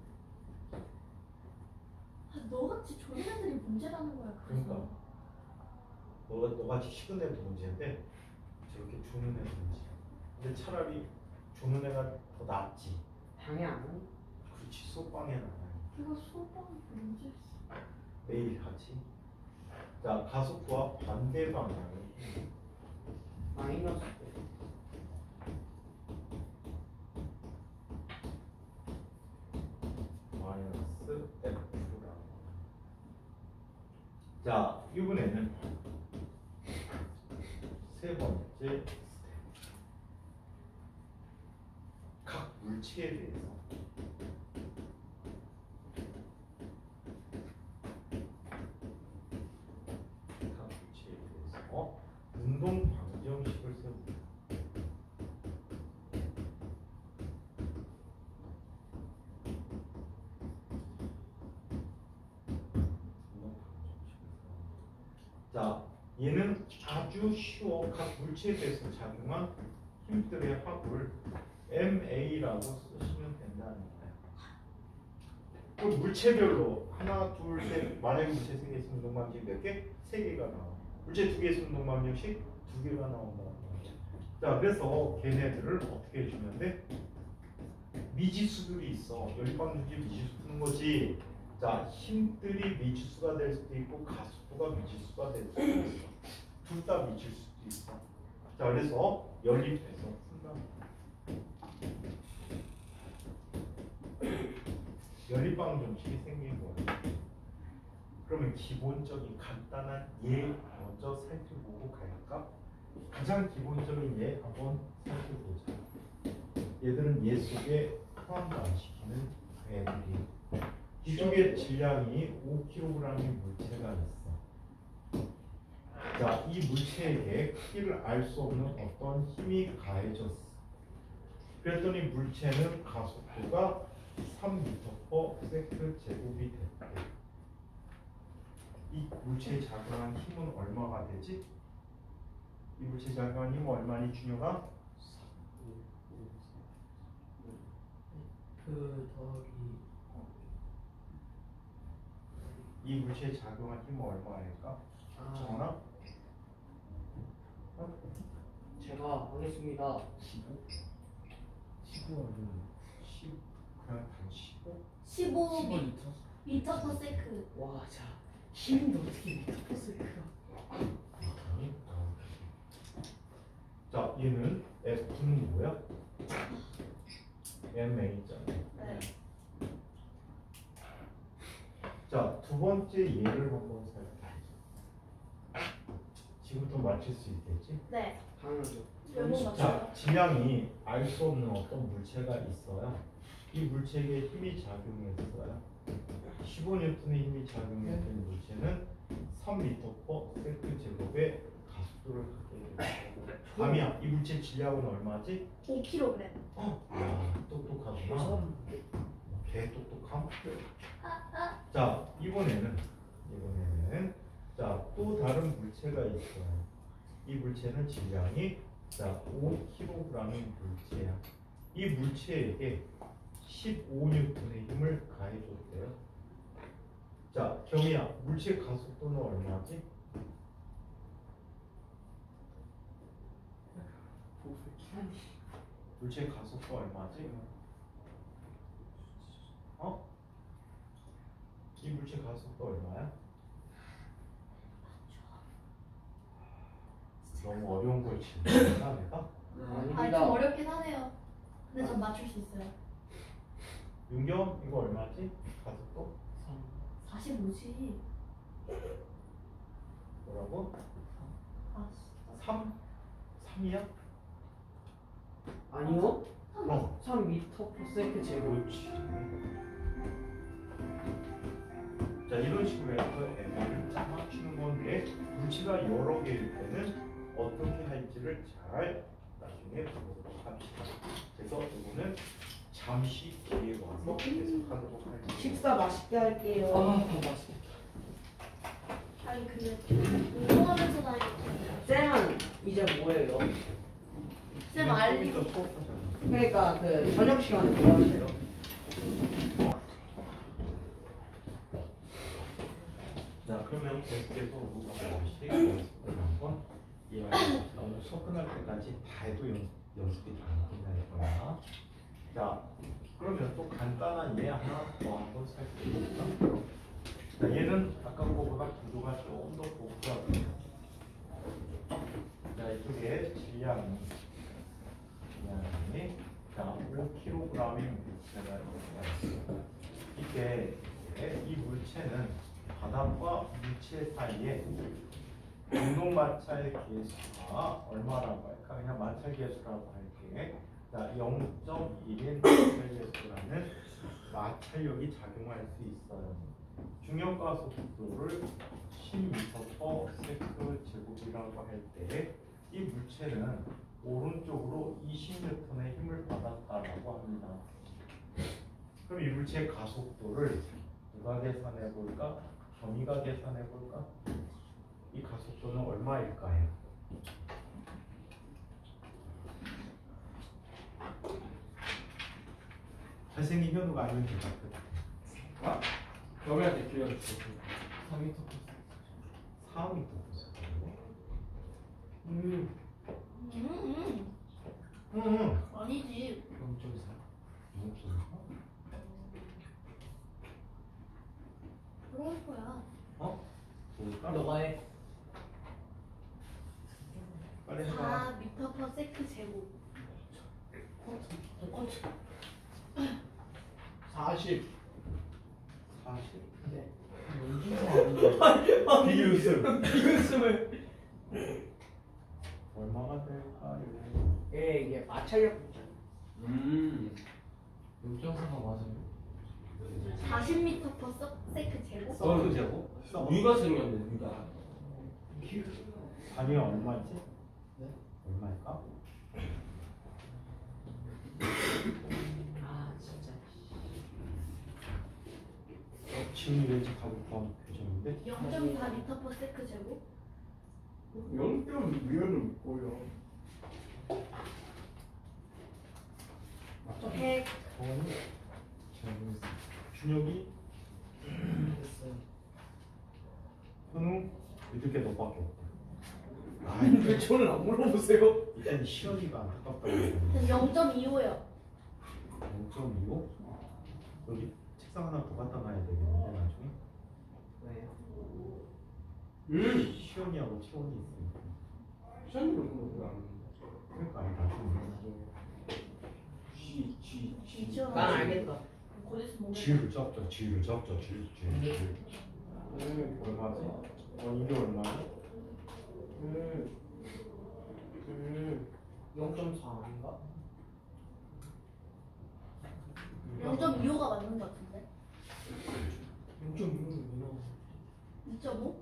너같이 졸린 애들이 문제라는 거야. 그래서. 그러니까 너같이 식은 애도 문제인데 저렇게 죽는 애도 문제야. 근데 차라리 조는 애가 더 낫지. 방향. 그렇지. 수업방에 나와요. 이거 소방 문제. 매일 같이. 자, 가속도와 반대 방향이 마이너스. 마이너스 F라고. 자, 이번에는 세 번째 스텝. 각 물체에 대해서 각 물체에 대해서 운동 방정식을 세웁니다. 자, 얘는 아주 쉬워. 각 물체에 대해서 작용한 힘들의 합을 MA라고 쓰시면 된다는 거예요. 그 물체별로 하나, 둘, 셋. 만약에 물체 세 개 있으면 운동방정식 몇 개? 세 개가 나와. 물체 두 개 있으면 운동방정식 두 개가 나온다는 거예요. 자, 그래서 걔네들을 어떻게 해주면 돼? 미지수들이 있어. 연립방정식 미지수 푸는 거지. 자, 힘들이 미지수가 될 수도 있고 가속도가 미지수가 될 수도 있어. 둘 다 미칠 수도 있어. 자, 그래서 연립해서 푼다. 연립방정식이 생긴 거예요. 그러면 기본적인 간단한 예 먼저 살펴보고 갈까? 가장 기본적인 예 한번 살펴보자. 얘들은 예 속에 포함도 안 시키는 애들이. 이 속에 질량이 5kg의 물체가 있어. 자, 이 물체에게 크기를 알 수 없는 어떤 힘이 가해졌어. 그랬더니 물체는 가속도가 3m/s 제곱이 됐대. 이 물체에 작용한 힘은 얼마가 되지? 이 물체에 작용한 힘은 얼마니 준영아? 더하기 이 물체에 작용한 힘은 얼마일까? 정원아? 제가 하겠습니다. 15 아니면 10 그냥 단 15? 15 15리터? 미터 퍼 세크. 와, 자. 힘인데 어떻게 미터 퍼 세크가? 자, 얘는 F는 뭐야? MA잖아. 네. 자, 두 번째 예를 한번 살펴보자. 지금부터 맞출 수 있겠지? 네. 당연하죠. 열문 맞춰요. 자, 질량이 알 수 없는 어떤 물체가 있어요. 이 물체에게 힘이 작용했어요. 15N의 힘이 작용했던 물체는 3m/s 제곱의 가속도를 갖게 돼요. 감이야, 이 물체 질량은 얼마지? 5kg. 야, 똑똑하구나. 개 똑똑함. 자, 이번에는 자, 또 다른 물체가 있어요. 이 물체는 질량이 자 5kg의 물체야. 이 물체에게 15N의 힘을 가해줬대요. 자, 경희야, 물체 가속도는 얼마지? 물체 가속도 얼마지? 이 물체 가속도 얼마야? 너무 어려운 걸 질문했나 내가? 아, 좀 어렵긴 하네요. 근데 전 맞출 수 있어요. 윤경 이거 얼마지? 가속도? 45지. 뭐라고? 아, 3? 3이야? 아니요. 3m/s 제곱. 그렇지. 자, 이런 식으로 해서 M을 딱 맞추는 건데 물체가 여러 개일 때는 어떻게 할지를 잘 나중에 보도록 합시다. 그래서 이거는 잠시 뒤에 와서 계속하도록 할게요. 식사 맛있게 할게요. 맛있겠다. 아니 근데 운동하면서 다니는 쌤은 이제 뭐예요? 쌤 알림. 좀 수업하잖아. 그러니까 그 저녁 시간에 뭐 하세요? 자, 그러면 계속해서 우리가 하나씩 연습을 한번 이해하겠습니다. 오늘 수업 끝날 때까지 다 해도 연습 연습이 다 끝날 거야. 자, 그러면 또 간단한 예 하나 더 한번 살펴볼까? 자, 얘는 아까 거보다 구조가 조금 더 복잡해요. 자, 이쪽에 질량이 자 5kg인 물체가 있습니다. 이때 이 물체는 바닥과 물체 사이에 운동 마찰 계수가 얼마라고 할까? 그냥 마찰 계수라고 할게. 자, 0.1인 마찰 계수라는 마찰력이 작용할 수 있어요. 중력과 속도를 10m/s 제곱이라고 할 때 이 물체는 오른쪽으로 20N의 힘을 받았다라고 합니다. 그럼 이 물체의 가속도를 누가 계산해 볼까? 점이가 계산해 볼까? 이 가속도는 얼마일까요? 잘생긴 현우가 아니면 괜찮거든. 아, 겸이한테 기회주세요. 3m. 4m. 아니지. 0.4. 그럴 거야. 뭘까? 너가 해. 빨리 해봐. 4m/s 제곱. 40. 40. 네. 비웃음. 비웃음을. 얼마가 될까요? 예, 이게 마찰력 0.4가 맞아요. 40m/s 제곱. 서브 제곱? 위가 생겼네, 위가. 답이 얼마지? 네? 얼마일까? 아 진짜 지금 왠지 가격과 표정인데? 0.4m/s 제곱. 0.2는 뭐요? 100. 저거는 준혁이 됐어요. 현우 믿을 게 너밖에 없다. 아, 왜 저는 안 물어보세요? 일단 시연이가 안타깝다고 0.25요. 0.25? 여기 책상 하나 더 갖다 놔야 되겠는데 나중에? 왜요? 시연이하고 채원이 있으니까. 시간이 너무 오래 안 하는데. 그러니까 아니 나중에 진짜. 난 알겠다. 곧 있으면 오겠다. 지를 적죠 지를 적죠 지를 얼마지? 이게 얼마지? 0.4 아닌가? 0.25가 맞는 것 같은데. 0.2는 뭐야? 2.5?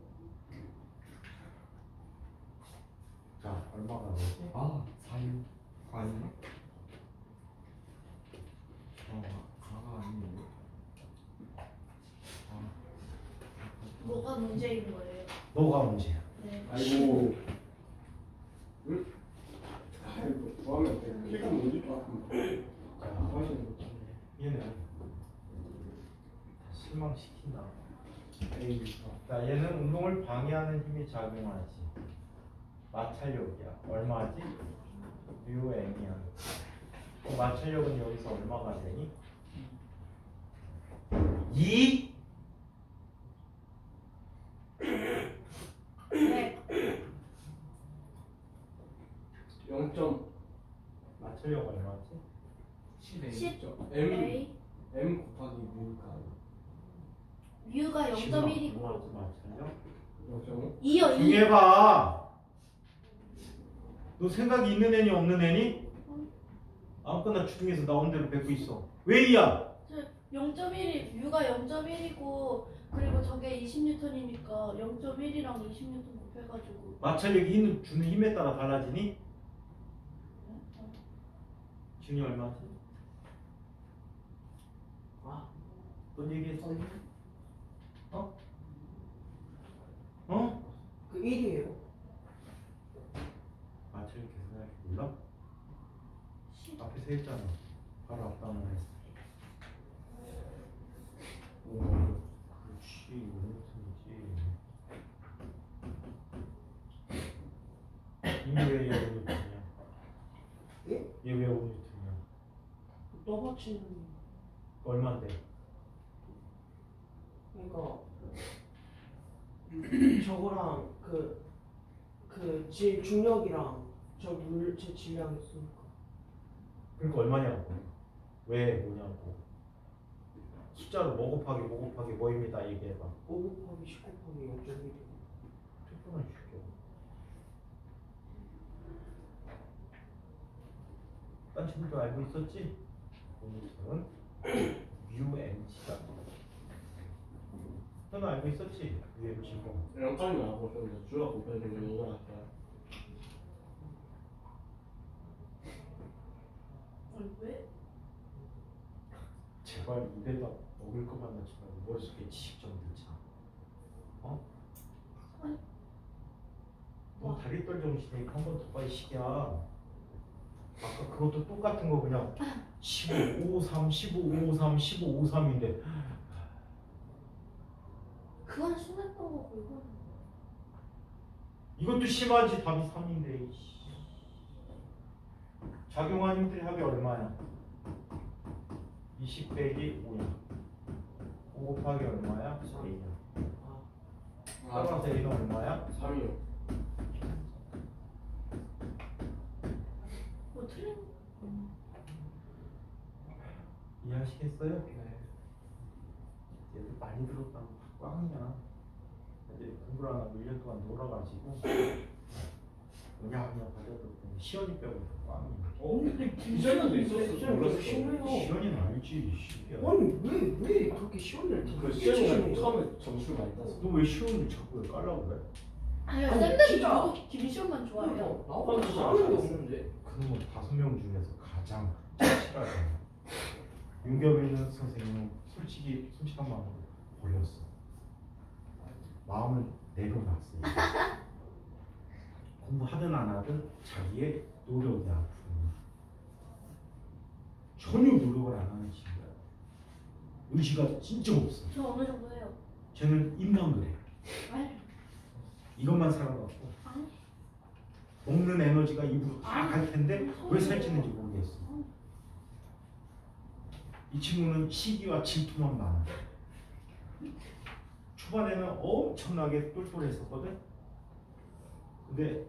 자 얼마가 되지? 아, 4요. 아니나? 4가 아니에요. 뭐가 문제인 거예요? 너가 문제야. 네. 아이고. 응? 아이고, 구하면 돼. 키가 뭔지 좀 자 구하시는 거 같네. 얘는 다 실망시킨다. 에이, 자 얘는 운동을 방해하는 힘이 작용하지. 마찰력이야. 얼마지? μm이야. 마찰력은 여기서 얼마가 되니? 2? 네. 0. 마찰력 얼마지? 10 M A. M 곱하기 U가 U가 0.1이고 마찰력? 0.5. 2요 2. 중해봐. 너 생각이 있는 애니 없는 애니? 아무거나 추궁해서 나온 대로 뱉고 있어. 왜 이야? 0.1이 U가 0.1이고 그리고 저게 20N이니까 0.1이랑 20N 곱해가지고 마찰력이 주는 힘에 따라 달라지니? 준이 얼마지? 넌 얘기했어? 어? 어? 그 1이에요. 마찰력 계산할 줄 몰라? 10. 앞에 세 있잖아. 바로 앞단어 했어. 오, 그렇지. 이미 왜 이러고 있냐? 예? 얘 왜 5N이야? 떠받치는 얼마인데? 그러니까 저거랑 중력이랑 제 질량 있으니까 그러니까 얼마냐고. 왜 뭐냐고. 숫자로 뭐 곱하기 뭐입니다. 얘기해봐. 5 곱하기 10 곱하기 0.1. 표현을 줄게. 딴 친구도 알고 있었지? 오늘은 UMC다. 너는 알고 있었지? UMC고. 영상이 나오고 좀 주가 곱해서 이거 같아요. 왜? 제발 입에다 먹을 것만 넣지 말고 머릿속에 지식 좀 넣자. 어? 아니. 너 다리떨 정신에 한 번 더 봐, 이 시기야. 아까 그것도 똑같은 거 그냥 15, 5, 3, 15, 5, 3, 15, 5, 3인데 그건 심했던 거고 이거는 이것도 심하지. 답이 3인데. 작용한 힘들의 합이 얼마야? 20 빼기 5야. 5 곱하기 얼마야? 4이야. 따라서 얘는 얼마야? 3이요. 뭐 틀린 이해하시겠어요? 네. 얘들 많이 들었다고 꽝이야. 이제 공부를 안 하고 1년 동안 놀아가지고 그냥 받아들었더니 시연이 빼고 다 꽝이야. 디자인도 있었어. 몰랐어. 시연이는 알지. 시기야. 아니 왜 그렇게 시원해? 그 시험이 처음에 점수를 많이 땄어. 너 왜 시연을 자꾸 깔라고 그래? 아니 아니, 쌤들이 진짜. 누구 김시원만 좋아해요. 나보다 잘하는 게 없는데. 그놈은 5명 중에서 가장 싫어하잖아. 윤겸이는 선생님은 솔직한 마음으로 버렸어. 마음을 내려놨어요. 공부하든 안 하든 자기의 노력이 아프니 전혀 노력을 안 하는 친구야. 의지가 진짜 없어. 저 어느 정도 해요. 쟤는 입만 그래. 아니 이것만 살아갖고 아니 먹는 에너지가 입으로 다 갈 텐데 왜 살찌는지 모르겠어. 이 친구는 시기와 질투만 많아. 초반에는 엄청나게 똘똘했었거든. 근데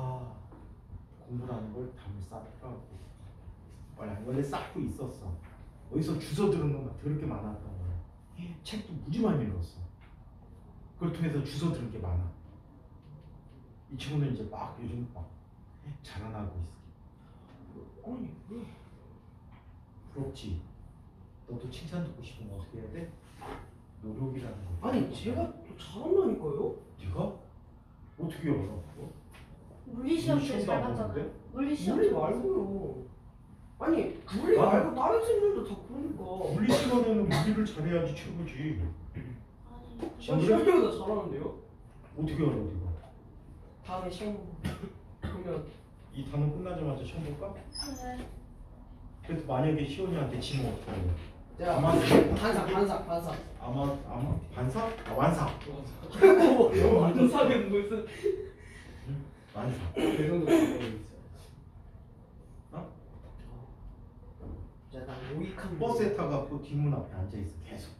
공부라는 걸 담을 쌓더라고. 원래 쌓고 있었어. 어디서 주워 들은 놈가 더럽게 많았던 거야. 책도 무지 많이 읽었어. 그걸 통해서 주워 들은 게 많아. 이 친구는 이제 막 요즘 막 자라나고 있어. 아니 왜? 부럽지? 너도 칭찬 듣고 싶으면 어떻게 해야 돼? 노력이라는 거. 아니 제가 또 잘한다니까요? 네가? 어떻게 알아? 그거? 물리 시험 때 시험도 잘 안 봤잖아요. 보는데? 물리 시험 물리 때 말고요. 아니 물리 나는- 말고 다른 쌤들도 다 그러니까. 물리 시간에는 물리를 잘해야지 최고지. 아니 저 시험보다 잘하는데요? 어떻게 알아 네가? 다음에 시험 보면 이 단원 끝나자마자 시험 볼까? 네. 그래도 만약에 시원이한테 지면 어떡해? 제가 아마 반삭 아마 반사? 완사. 완전 사기는 무슨 완사. 대성도 있어요. 제가 모익한 버스에 타갖고 뒷문 앞에 앉아 있어 계속.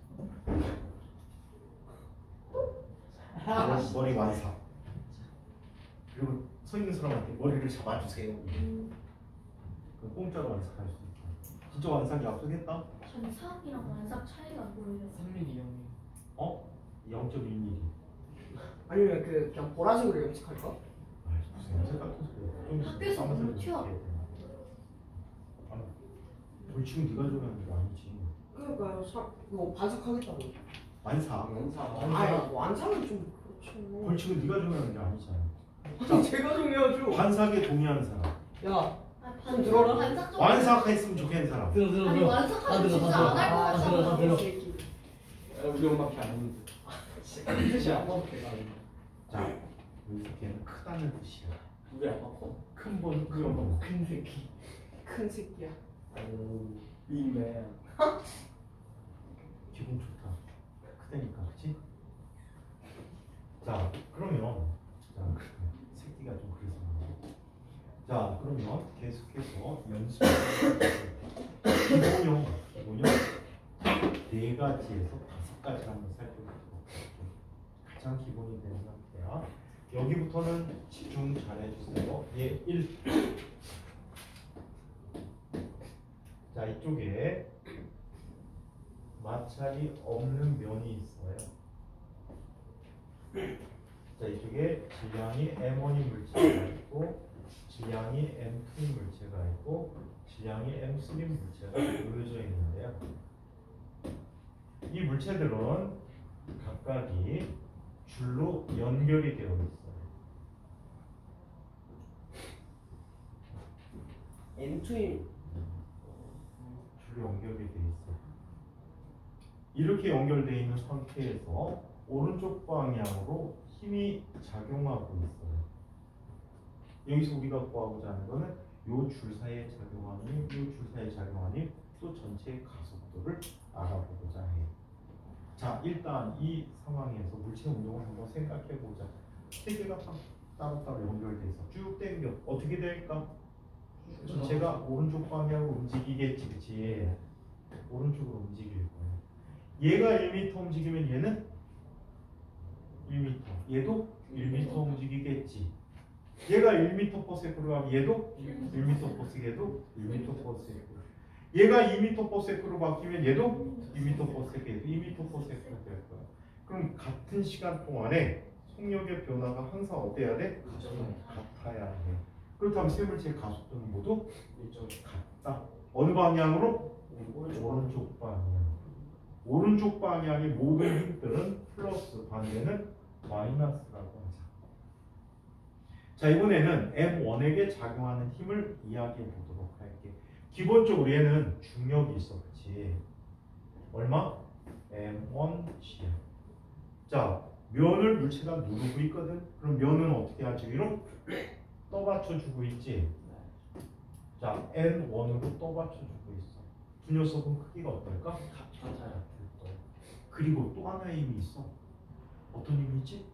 머리 완사. 그리고 서 있는 사람한테 머리를 잡아주세요. 그 공짜로 완삭할 수 있어. 진짜 완삭 약속했다? 전 사학이랑 완삭 차이가 안 보여요. 3mm 0mm. 어? 0.1mm. 아니면 그냥 보라색으로 염색할까? 무슨 염색 같은 소리야. 학교에서 너무 튀어. 벌칙은 네가 정하는 게 아니지. 그러니까요. 이거 반삭하겠다고. 완삭. 아니 완삭은 좀 그렇죠. 벌칙은 네가 정하는 게 아니잖아. 아니 제가 정해야죠. 완삭에 동의하는 사람. 야 아, 좀 들어라. 반삭 좀 완삭했으면 좋겠는 사람. 들어. 아니 완삭하면 진짜 안 할 것 같잖아. 들어. 새끼. 우리 엄마밖에 안 했는데. 뜻이 아빠밖에 안 했는데. 자, 여기서 걔는 크다는 뜻이야. 우리 아빠 커. 큰 번, 우리 큰 엄마 번. 큰 새끼. 큰 새끼야. 오, 빅맨. 기분 좋다. 크다니까, 그치? 자, 그러면 새끼가 좀 그래서 자, 그러면 계속해서 연습 기본형 네 가지에서 다섯 가지 한번 살펴보도록 할게요. 가장 기본이 되는 상태야. 여기부터는 집중 잘 해주세요. 예, 1. 자, 이쪽에 마찰이 없는 면이 있어요. 자, 이쪽에 질량이 M1인 물체가 있고 질량이 M2인 물체가 있고 질량이 M3인 물체가 놓여져 있는데요. 이 물체들은 각각이 줄로 연결이 되어 있어요. M2인 줄로 연결이 되어 있어요. 이렇게 연결되어 있는 상태에서 오른쪽 방향으로 힘이 작용하고 있어요. 여기서 우리가 구하고자 하는 거는 요 줄 사이에 작용하니, 요 줄 사이에 작용하니 또 전체의 가속도를 알아보고자 해요. 자, 일단 이 상황에서 물체 운동을 한번 생각해 보자. 세 개가 따로따로 연결돼서 쭉 당겨 어떻게 될까? 전체가 오른쪽 방향으로 움직이겠지, 그치? 오른쪽으로 움직일 거예요. 얘가 1m 움직이면 얘는 1m, 얘도 1m 움직이겠지. 얘가 1m/s로 가면 얘도 1m/s, 얘도 1m/s. 얘가 2m/s로 바뀌면 얘도 2m/s, 얘도 2m/s가 될 거야. 그럼 같은 시간 동안에 속력의 변화가 항상 어때야 돼? 같아야 해. 그렇다면 세 물체의 가속도는 모두 같다. 어느 방향으로? 오른쪽 방향. 오른쪽 방향의 모든 힘들은 플러스, 반대는 마이너스라고 하자. 자, 이번에는 M1에게 작용하는 힘을 이야기해 보도록 할게. 기본적으로 얘는 중력이 있어, 그렇지? 얼마? M1G. 자, 면을 물체가 누르고 있거든. 그럼 면은 어떻게 하지? 위로 떠받쳐주고 있지. 자, N1으로 떠받쳐주고 있어. 두 녀석은 크기가 어떨까? 같을 거야. 그리고 또 하나의 힘이 있어. 어떤 힘이 있지?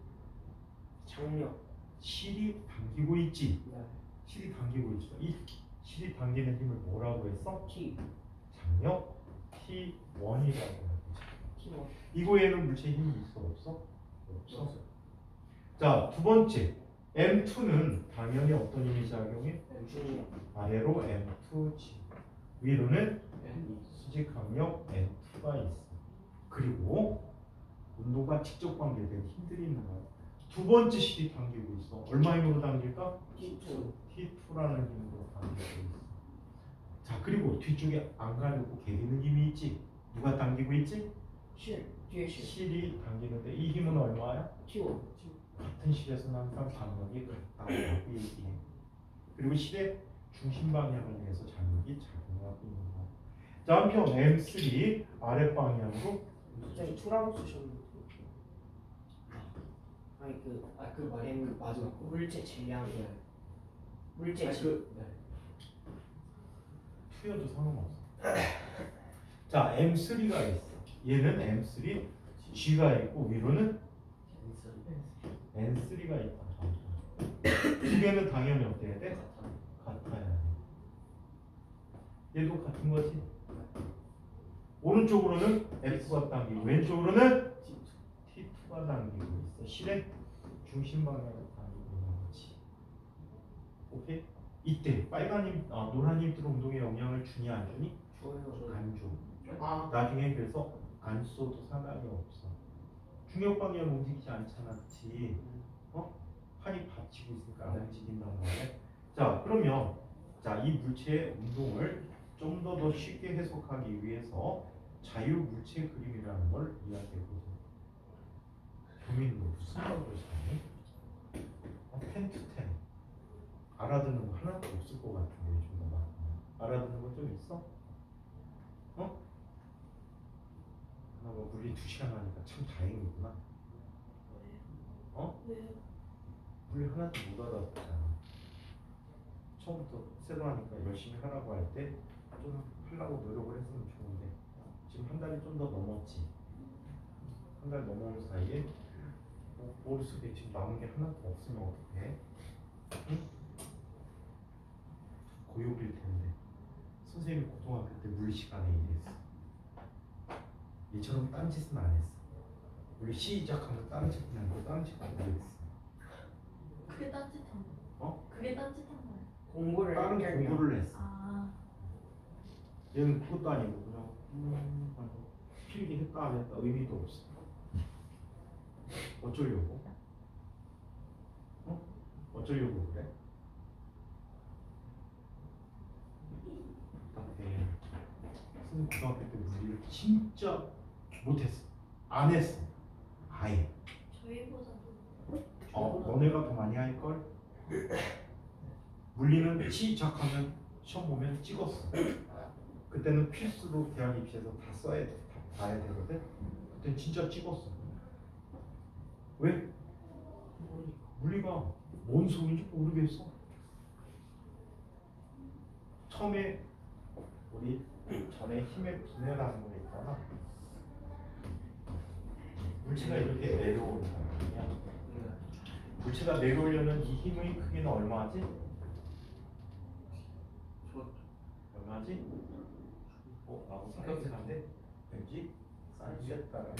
장력. 실이 당기고 있지. 실이 당기고 있어. 이 실이 당기는 힘을 뭐라고 했어? T. 장력 T1이라고 하죠. T1. 이거에는 물체에 힘이 있어, 없어? 없어. 자, 두 번째 M2는 당연히 어떤 힘이 작용해? 중력. 아래로 M2G, 위로는 수직 강력 M2가 있어. 그리고 운동과 직접 관계된 힘들이 있는 거야. 두 번째 실이 당기고 있어. 얼마 힘으로 당길까? T2. T2라는 힘으로 당기고 있어. 자, 그리고 뒤쪽에 안 가려고 개리는 힘이 있지. 누가 당기고 있지? 실. 뒤에 실. 실이 당기는데 이 힘은 얼마야? T1. 같은 실에서는 항상 장력이 같다고 얘기해. 그리고 실의 중심 방향을 위해서 장력이 작용하고 있는 거야. 자, 한편 M3 아랫 방향으로 저기 투라고 쓰셨는데. 아니 M 맞아. 물체 질량. 네. 물체 아니, 질. 투여도 상관없어. 자, M3가 있어. 얘는 M3 G가 있고 위로는 N3가 있다. 두 개는 당연히 어때야 돼? 같아야 돼. 얘도 같은 거지. 오른쪽으로는 F가 당기고 왼쪽으로는 T2가 당기고 있어. 실의 중심 방향을 당기고 있는 거지. 오케이? 이때 빨간 힘, 노란 힘들 운동에 영향을 주니 안 주니? 줘요. 안 줘. 아. 나중에 그래서 안 써도 상관이 없어. 중력 방향 움직이지 않잖아, 그렇지? 팔이 받치고 있으니까 안 움직인단 말이야. 자, 그러면 이 물체의 운동을 좀 더 쉽게 해석하기 위해서 자유 물체 그림이라는 걸 이야기해 보자. 도민도 무슨 말을 사니? 10 to 10. 알아듣는 거 하나도 없을 것 같은데 좀 더 알아듣는 거 좀 있어? 나 뭐 물리 2시간 하니까 참 다행이구나. 왜요? 물리 하나도 못 알아듣잖아. 처음부터 새로 하니까 열심히 하라고 할 때 좀 하려고 노력을 했으면 좋은데 지금 한 달이 좀 더 넘었지. 한 달 넘어온 사이에 머릿속에 지금 남은 게 하나도 없으면 어떡해? 응? 고욕일 텐데 선생님이 고등학교 때 물리 시간에 이랬어. 얘처럼 딴짓은 안 했어. 우리 시작하면 딴짓 하고 딴짓 하고 이랬어. 그게 딴짓한 거. 어? 그게 딴짓한 거예요. 공부를 다른 했겠냐? 공부를 했어. 아, 얘는 그것도 아니고 그냥 하고 필기했다 안 했다 의미도 없어. 어쩌려고? 어? 어쩌려고 그래? 답해. 선생님 고등학교 때 물리를 진짜 못했어. 안 했어. 아예. 저희보다도. 너네가 더 많이 할걸? 물리는 시작하면 시험 보면 찍었어. 그때는 필수로 대학 입시에서 다 써야 돼. 다 봐야 되거든. 그때 진짜 찍었어. 왜? 물리가 뭔 소리인지 모르겠어. 처음에 우리 전에 힘의 분해라는 거 있잖아. 물체가 이렇게 내려오는 거야. 물체가 내려오려는 이 힘의 크기는 얼마지? 얼마지? 나도 생각했는데 왠지 사인됐다라네.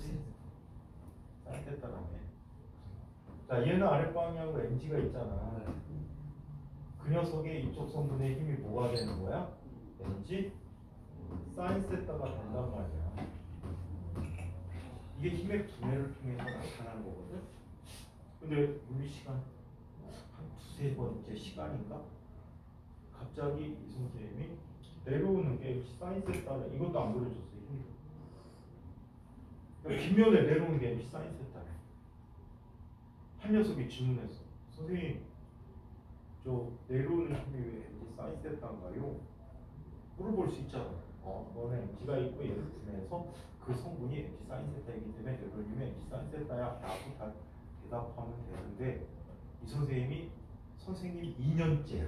사인됐다라네. 자, 얘는 아랫방향으로 mg가 있잖아. 그 녀석의 이쪽 성분의 힘이 뭐가 되는 거야? mg 사인세타가 된단 말이야. 이게 힘의 분해를 통해서 나타나는 거거든. 근데 물리 시간 한 두세 번째 시간인가? 갑자기 이 선생님이 내려오는 게 사인세타래. 이것도 안 그려줬어요. 힘도. 그러니까 뒷면에 내려오는 게 사인세타래. 한 녀석이 질문했어. 선생님, 저 내려오는 힘이 왜 MG 사인세타인가요? 물어볼 수 있잖아. 너는 MG가 있고 얘를 분해해서 그 성분이 MG 사인세타이기 때문에 내려오면 MG 사인세타야 라고 다 대답하면 되는데 이 선생님이 선생님 2년째야.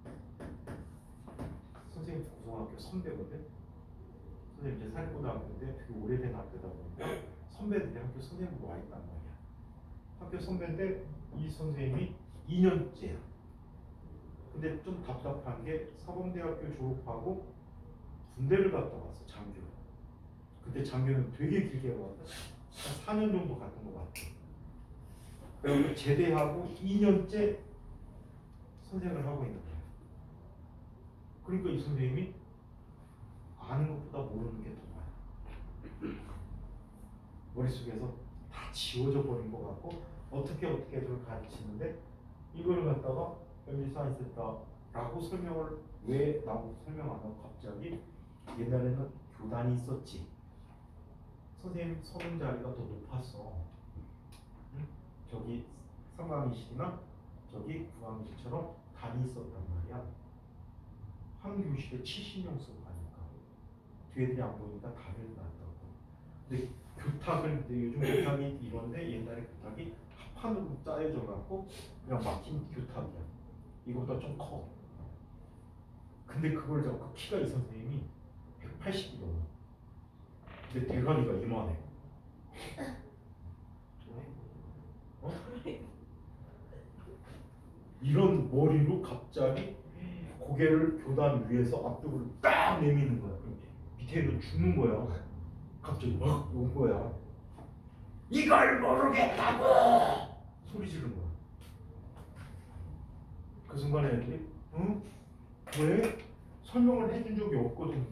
선생님 고등학교 선배거든. 선생님 이제 사립고등학교인데 되게 오래된 학교다 보니까 선배들이 학교 선생님으로 와 있단 말이야. 학교 선배인데 이 선생님이 2년째야. 근데 좀 답답한 게 사범대학교 졸업하고 군대를 갔다 왔어. 장교. 그때 장교는 되게 길게 왔다. 한 4년 정도 갔던 것 같아. 그리고 제대하고 2년째 선생을 하고 있는 거야. 그러니까 이 선생님이 아는 것보다 모르는 게 더 많아. 머릿속에서 다 지워져 버린 것 같고 어떻게들 가르치는데 이걸 갖다가 MG 사인세타라고 설명을 왜 나보고 설명 안 하고 갑자기 옛날에는 교단이 있었지. 선생님 서는 자리가 더 높았어. 응? 저기 상강의실이나 저기 구강의실처럼 단이 있었단 말이야. 한 교실에 70명 쓰고 가니까 뒤에들이 안 보니까 단을 놨다고. 근데 교탁을 요즘 교탁이 이건데 옛날에 교탁이 합판으로 짜여져 갖고 그냥 막힌 교탁이야. 이거보다 좀 커. 근데 그걸 잡고 키가 이 선생님이 180이 넘어. 근데 대가리가 이만해. 어? 이런 머리로 갑자기 고개를 교단 위에서 앞쪽으로 딱 내미는 거야. 밑에 있는 죽는 거야. 갑자기 막 온 거야. 이걸 모르겠다고 소리 지른 거야. 그 순간에 애들이 응? 왜? 설명을 해준 적이 없거든.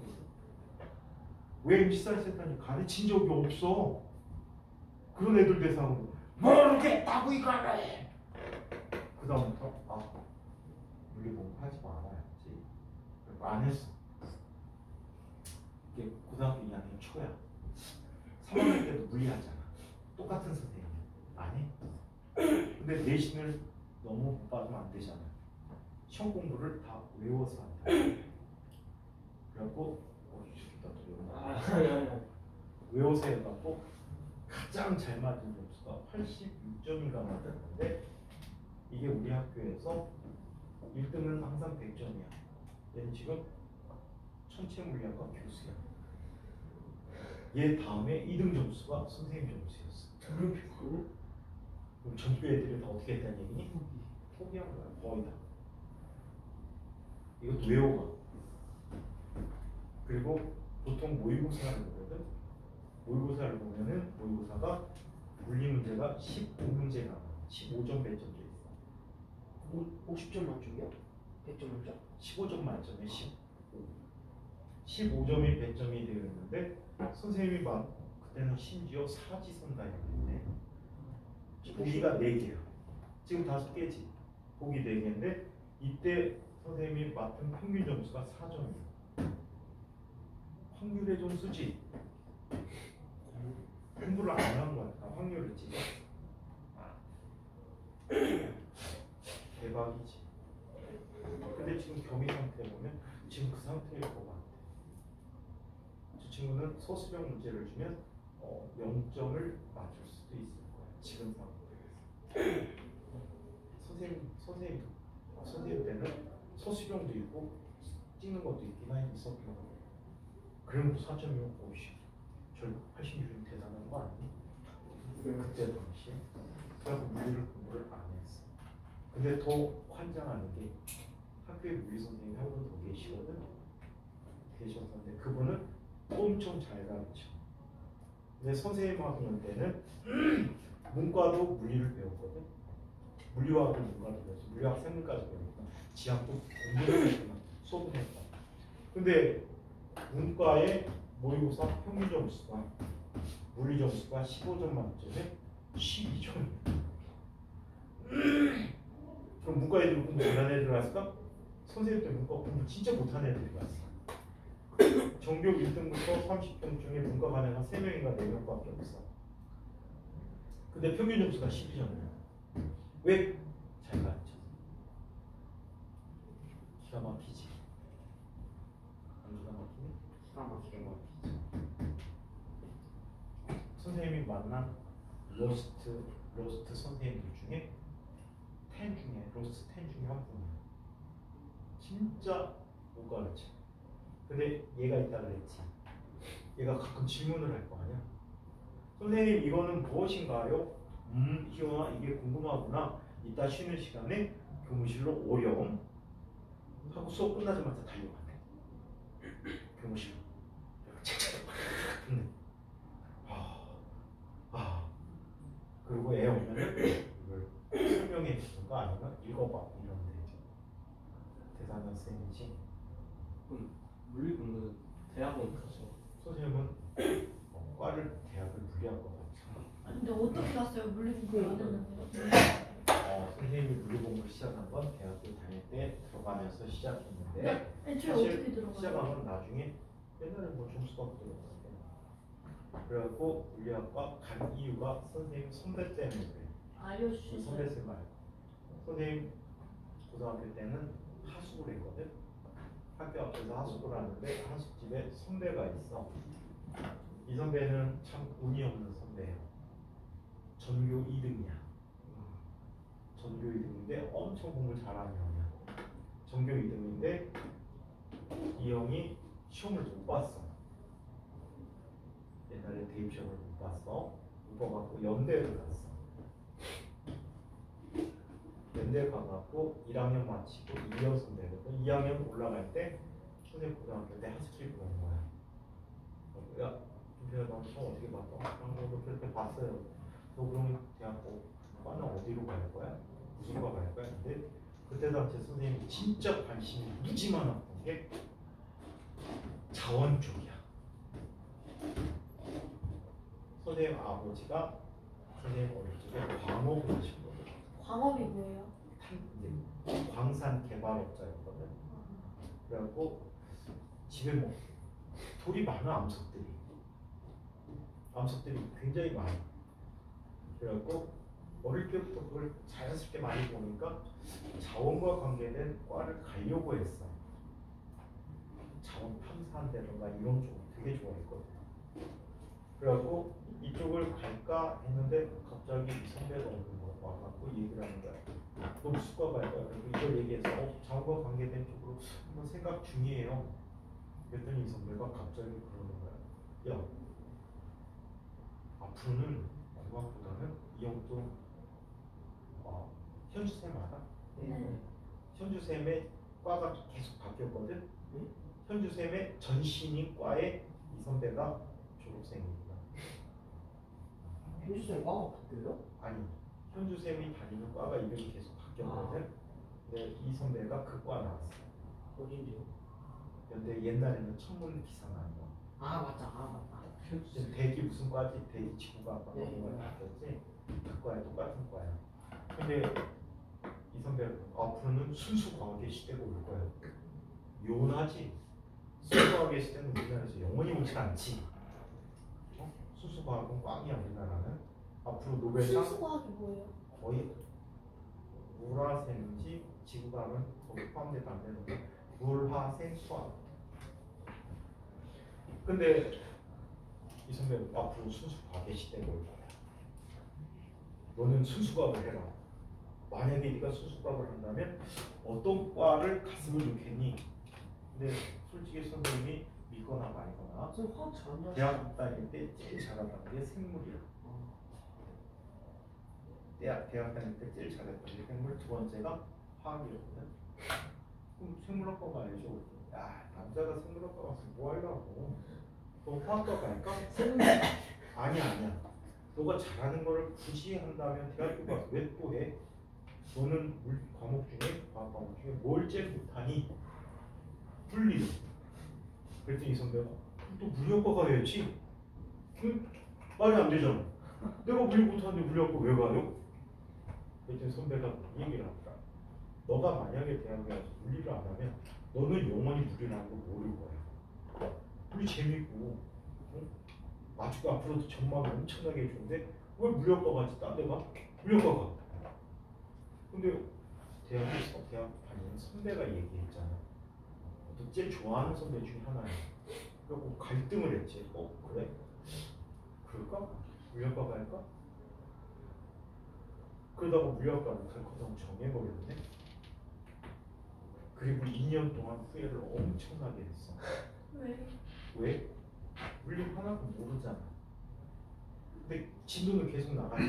왜 MG 사인세타니 가르친 적이 없어. 그런 애들 대상으로 모르겠다고 이거를. 그 다음부터 물리 공부하지 말아야지. 안 했어. 이게 고등학교 2학년 초야. 3학년 때도 물리하잖아. 똑같은 선생님. 안 해. 근데 내신을 너무 못 받으면 안 되잖아. 시험 공부를 다 외워서 한다. 그래갖고 외워서 해갖고 가장 잘 맞은 점수가 86점인가 맞았는데 이게 우리 학교에서 1등은 항상 100점이야. 얘는 지금 천체물리학과 교수야. 얘 다음에 2등 점수가 선생님 점수였어. 그럼 전교 애들이 다 어떻게 했다는 얘기니? 포기한 거야. 거의 다. 이것도 외워가. 그리고 보통 모의고사를 보거든. 모의고사를 보면은 모의고사가 물리 문제가 15문제 나와. 15점 배점돼 있어. 50점 만점이요? 100점 만점? 15점 만점에 15점이 배점이 되어 있는데 선생님이 그때는 심지어 사지선다였는데 보기가 4개야. 지금 5개지. 보기 4개인데 이때 선생님이 맡은 평균 점수가 4점이야. 확률의 점수지. 공부를 안 한 거야. 다 확률을 찍었어. 대박이지. 근데 지금 겸임 상태 보면 지금 그 상태일 것 같아. 저 친구는 소수령 문제를 주면 0점을 맞출 수도 있을 거야. 지금 상태에서. 선생님 때는 소수령도 있고 찍는 것도 있긴 있었던 거. 그럼 4점이면 오씨. 저 86이 대단한 거 아니니? 그때 당시에. 그래서 물리를 공부를 안 했어. 근데 더 환장하는 게 학교에 물리 선생님이 한 분 더 계셨는데 그분은 엄청 잘 가르쳐. 근데 선생님 하는 때는 문과도 물리를 배웠거든. 물리학도 문과도 배웠어. 물리학 생물까지 배웠고 지학도 공부를 했구나. 수업을 했다. 근데 문과의 모의고사 평균 점수가 물리 점수가 15점 만점에 12점이야. 그럼 문과 애들 공부 잘하는 애들 왔을까? 선생님 때 문과 공부 진짜 못하는 애들이 왔어. 전교 1등부터 30등 중에 문과 반에가 3명인가 4명밖에 없어. 근데 평균 점수가 12점이야. 왜? 잘 가르쳐. 기가 막히지. 안 기가 막히니? 기가 막히게. 선생님이 만난 로스트 선생님들 중에 10 중에 로스트 10 중에 한 분이야. 진짜 못 가르쳐. 근데 얘가 있다 그랬지. 얘가 가끔 질문을 할 거 아니야. 선생님 이거는 무엇인가요? 희원아 이게 궁금하구나. 이따 쉬는 시간에 교무실로 오렴 하고 수업 끝나자마자 달려가네. 교무실로. 그리고 애 오면은 이걸 설명해 주든가 아니면 읽어봐 이런데 대단한 쌤이지. 물리 공부는 대학원 가서 선생님은 과를 대학을 물리학과 같이. 근데 어떻게 갔어요? 물리 공부 안 했는데. 선생님이 물리 공부를 시작한 건 대학교 다닐 때 들어가면서 시작했는데 애초에 사실 어떻게 들어가요? 시작한 건 나중에 옛날에 뭐 중수과학 들어갔는데 그래갖고 물리학과 간 이유가 선생님 선배 때문에 그래. 알려주셨어요. 선배 말. 선생님 고등학교 때는 하숙을 했거든. 학교 앞에서 하숙을 하는데 하숙집에 선배가 있어. 이 선배는 참 운이 없는 선배예요. 전교 2등이야. 전교 2등인데 엄청 공부 잘하는 형이야. 전교 2등인데 이 형이 시험을 못 봤어. 옛날에 대입 시험을 못 봤어. 못 봐갖고 연대를 갔어. 연대 가갖고 1학년 마치고 2년 선배거든. 2학년 올라갈 때 선생님 고등학교 때 하스키를 보는 거야. 야, 김태현 너 시험 어떻게 봤어? 그런 거 그렇게 봤어요. 너 그럼 대학교 과는 어디로 갈 거야? 무슨 과 갈 거야? 근데 그때 당시 선생님이 진짜 관심이 무지 많았던 게 자원 쪽이야. 선생님 아버지가 선생님 어릴 적에 광업을 하신 거거든. 광업이 뭐예요? 광산 개발업자였거든. 그래갖고 집에 뭐 돌이 많아. 암석들이 굉장히 많아. 그래갖고 어릴 때부터 그걸 자연스럽게 많이 보니까 자원과 관계된 과를 가려고 했어. 자원 탐사한다던가 이런 쪽 되게 좋아했거든. 그래갖고 이쪽을 갈까 했는데 갑자기 선배가 와갖고 얘기를 하는 거야. 너 무슨 과 갈 거야? 그리고 이걸 얘기해서 자원과 관계된 쪽으로 한번 생각 중이에요. 그랬더니 이 선배가 갑자기 그러는 거야. 야, 앞으로는 공학보다는 이 형도 현주쌤 알아? 네. 현주쌤의 과가 계속 바뀌었거든? 현주쌤의 전신이 과의 이 선배가 졸업생입니다. 현주쌤 과가 바뀌어요? 아니, 현주쌤이 다니는 과가 이름이 계속 바뀌었거든. 근데 이 선배가 그 과 나왔어. 어딘데요? 근데 옛날에는 천문 기사 나온 거. 아 맞다. 아 맞다. 지금 대기 무슨 과지? 대기 지구과학과 네. 그런 거 바뀌었지? 그 과에 똑같은 과야. 근데 이 선배가 앞으로는 순수 과학의 시대가 올 거야. 요원하지. 순수 과학의 시대는 우리나라에서 영원히 오지 않지. 순수 과학은 꽝이야 우리나라는. 앞으로 노벨상 순수과학이 뭐예요? 거의 물화생인지 지구과학은 거기 포함돼도 안 되는데 물화생 수학. 근데 이 선배 앞으로 순수 과학의 시대가 올 거야. 너는 순수 과학을 해라. 만약에 네가 순수 과학을 한다면 어떤 과를 갔으면 좋겠니? 근데 솔직히 선생님이 믿거나 말거나 쌤 화학 잘한다. 대학 다닐 때 제일 잘하던 게 생물이야. 대학 다닐 때 제일 잘했던 게 생물, 두 번째가 화학이었거든. 그럼 생물학과 가야죠. 야, 남자가 생물학과 가서 뭐 하려고? 너 화학과 갈까? 아니야. 너가 잘하는 거를 굳이 한다면 대학교 가서 왜 또 해? 너는 과목 중에 과학 과목 중에 뭘 제일 못하니? 물리. 그랬더니 이 선배가 또 물리학과 가야지. 말이 안 되잖아. 내가 물리 못하는데 물리학과 왜 가요? 그랬더니 선배가 이 얘기를 하더라. 너가 만약에 대학에 가서 물리를 안 하면 너는 영원히 물리라는 걸 모를 거야. 물리 재밌고 아주 앞으로도 전망이 엄청나게 좋은데 왜 물리학과 가지? 딴 데 가? 물리학과 가. 근데 대학 다니는 선배가 얘기했잖아. 너 제일 좋아하는 선배 중에 하나야. 그리고 갈등을 했지. 그래? 그럴까? 물리학과 갈까? 그러다가 물리학과를 갈 거라고 정해버렸네. 그리고 2년 동안 후회를 엄청나게 했어. 왜? 물리 하나도 모르잖아. 근데 진도는 계속 나가지.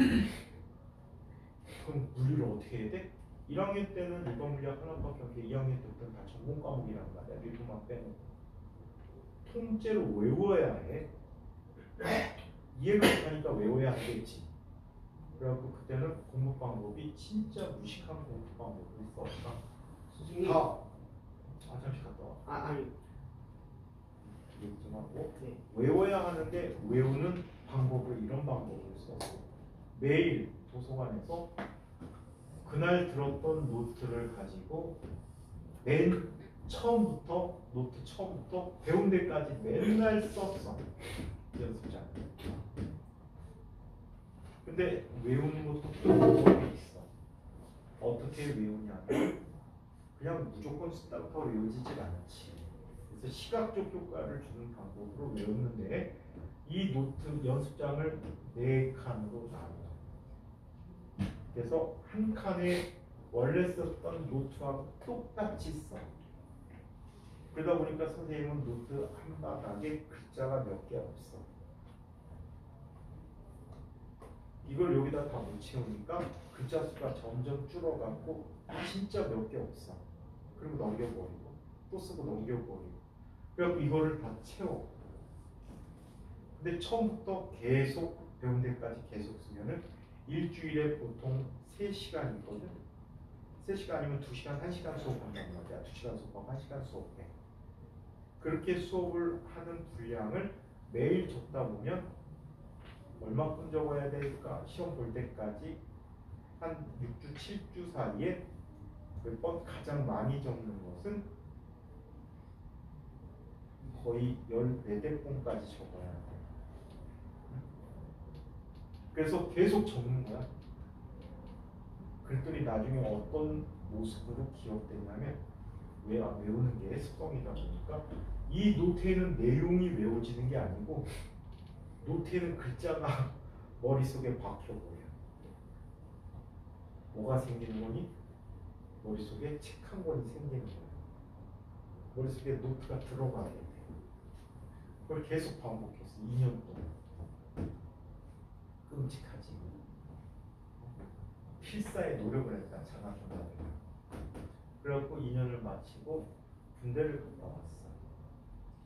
그럼 물리를 어떻게 해야 돼? 1학년 때는 일반 물리학 하나밖에 없는데 2학년 때부터는 다 전공 과목이란 말이야. 일부만 빼놓고. 통째로 외워야 해. 이해가 못하니까 외워야 하겠지. 그래갖고 그때는 공부 방법이 진짜 무식한 공부 방법을 썼다. 선생님. 다 화장실 갔다 와. 아니. 얘기 좀 하고. 네. 외워야 하는데 외우는 방법을 이런 방법을 썼고 매일 도서관에서 그날 들었던 노트를 가지고 맨 처음부터 배운 데까지 맨날 썼어. 연습장. 근데 외우는 것도 또 방법이 있어. 어떻게 외우냐면 그냥 무조건 쓴다고 외워지질 않지. 그래서 시각적 효과를 주는 방법으로 외우는데 이 노트 연습장을 4칸으로 나눠. 그래서 한 칸에 원래 썼던 노트하고 똑같이 써. 그러다 보니까 선생님은 노트 한 바닥에 글자가 몇 개 없어. 이걸 여기다 다 못 채우니까 글자 수가 점점 줄어가고 진짜 몇 개 없어. 그리고 넘겨버리고 또 쓰고 넘겨버리고. 그래갖고 이거를 다 채워. 근데 처음부터 계속 배운 데까지 계속 쓰면은 일주일에 보통 3시간 있거든. 3시간이면 2시간, 1시간 수업한단 말이야. 2시간 수업하고 1시간 수업해. 그렇게 수업을 하는 분량을 매일 적다 보면 얼마큼 적어야 될까? 시험 볼 때까지 한 6주, 7주 사이에 몇 번 가장 많이 적는 것은 거의 14대본까지 적어야 돼. 그래서 계속 적는 거야. 그랬더니 나중에 어떤 모습으로 기억되냐면 외우는 게 습성이다 보니까 이 노트에는 내용이 외워지는 게 아니고 노트에는 글자가 머릿속에 박혀버려. 뭐가 생기는 거니? 머릿속에 책 한 권이 생기는 거야. 머릿속에 노트가 들어가야 돼. 그걸 계속 반복했어. 2년 동안. 끔찍하지. 필사의 노력을 했다. 장학금받으려. 그래갖고 2년을 마치고 군대를 갔다 왔어.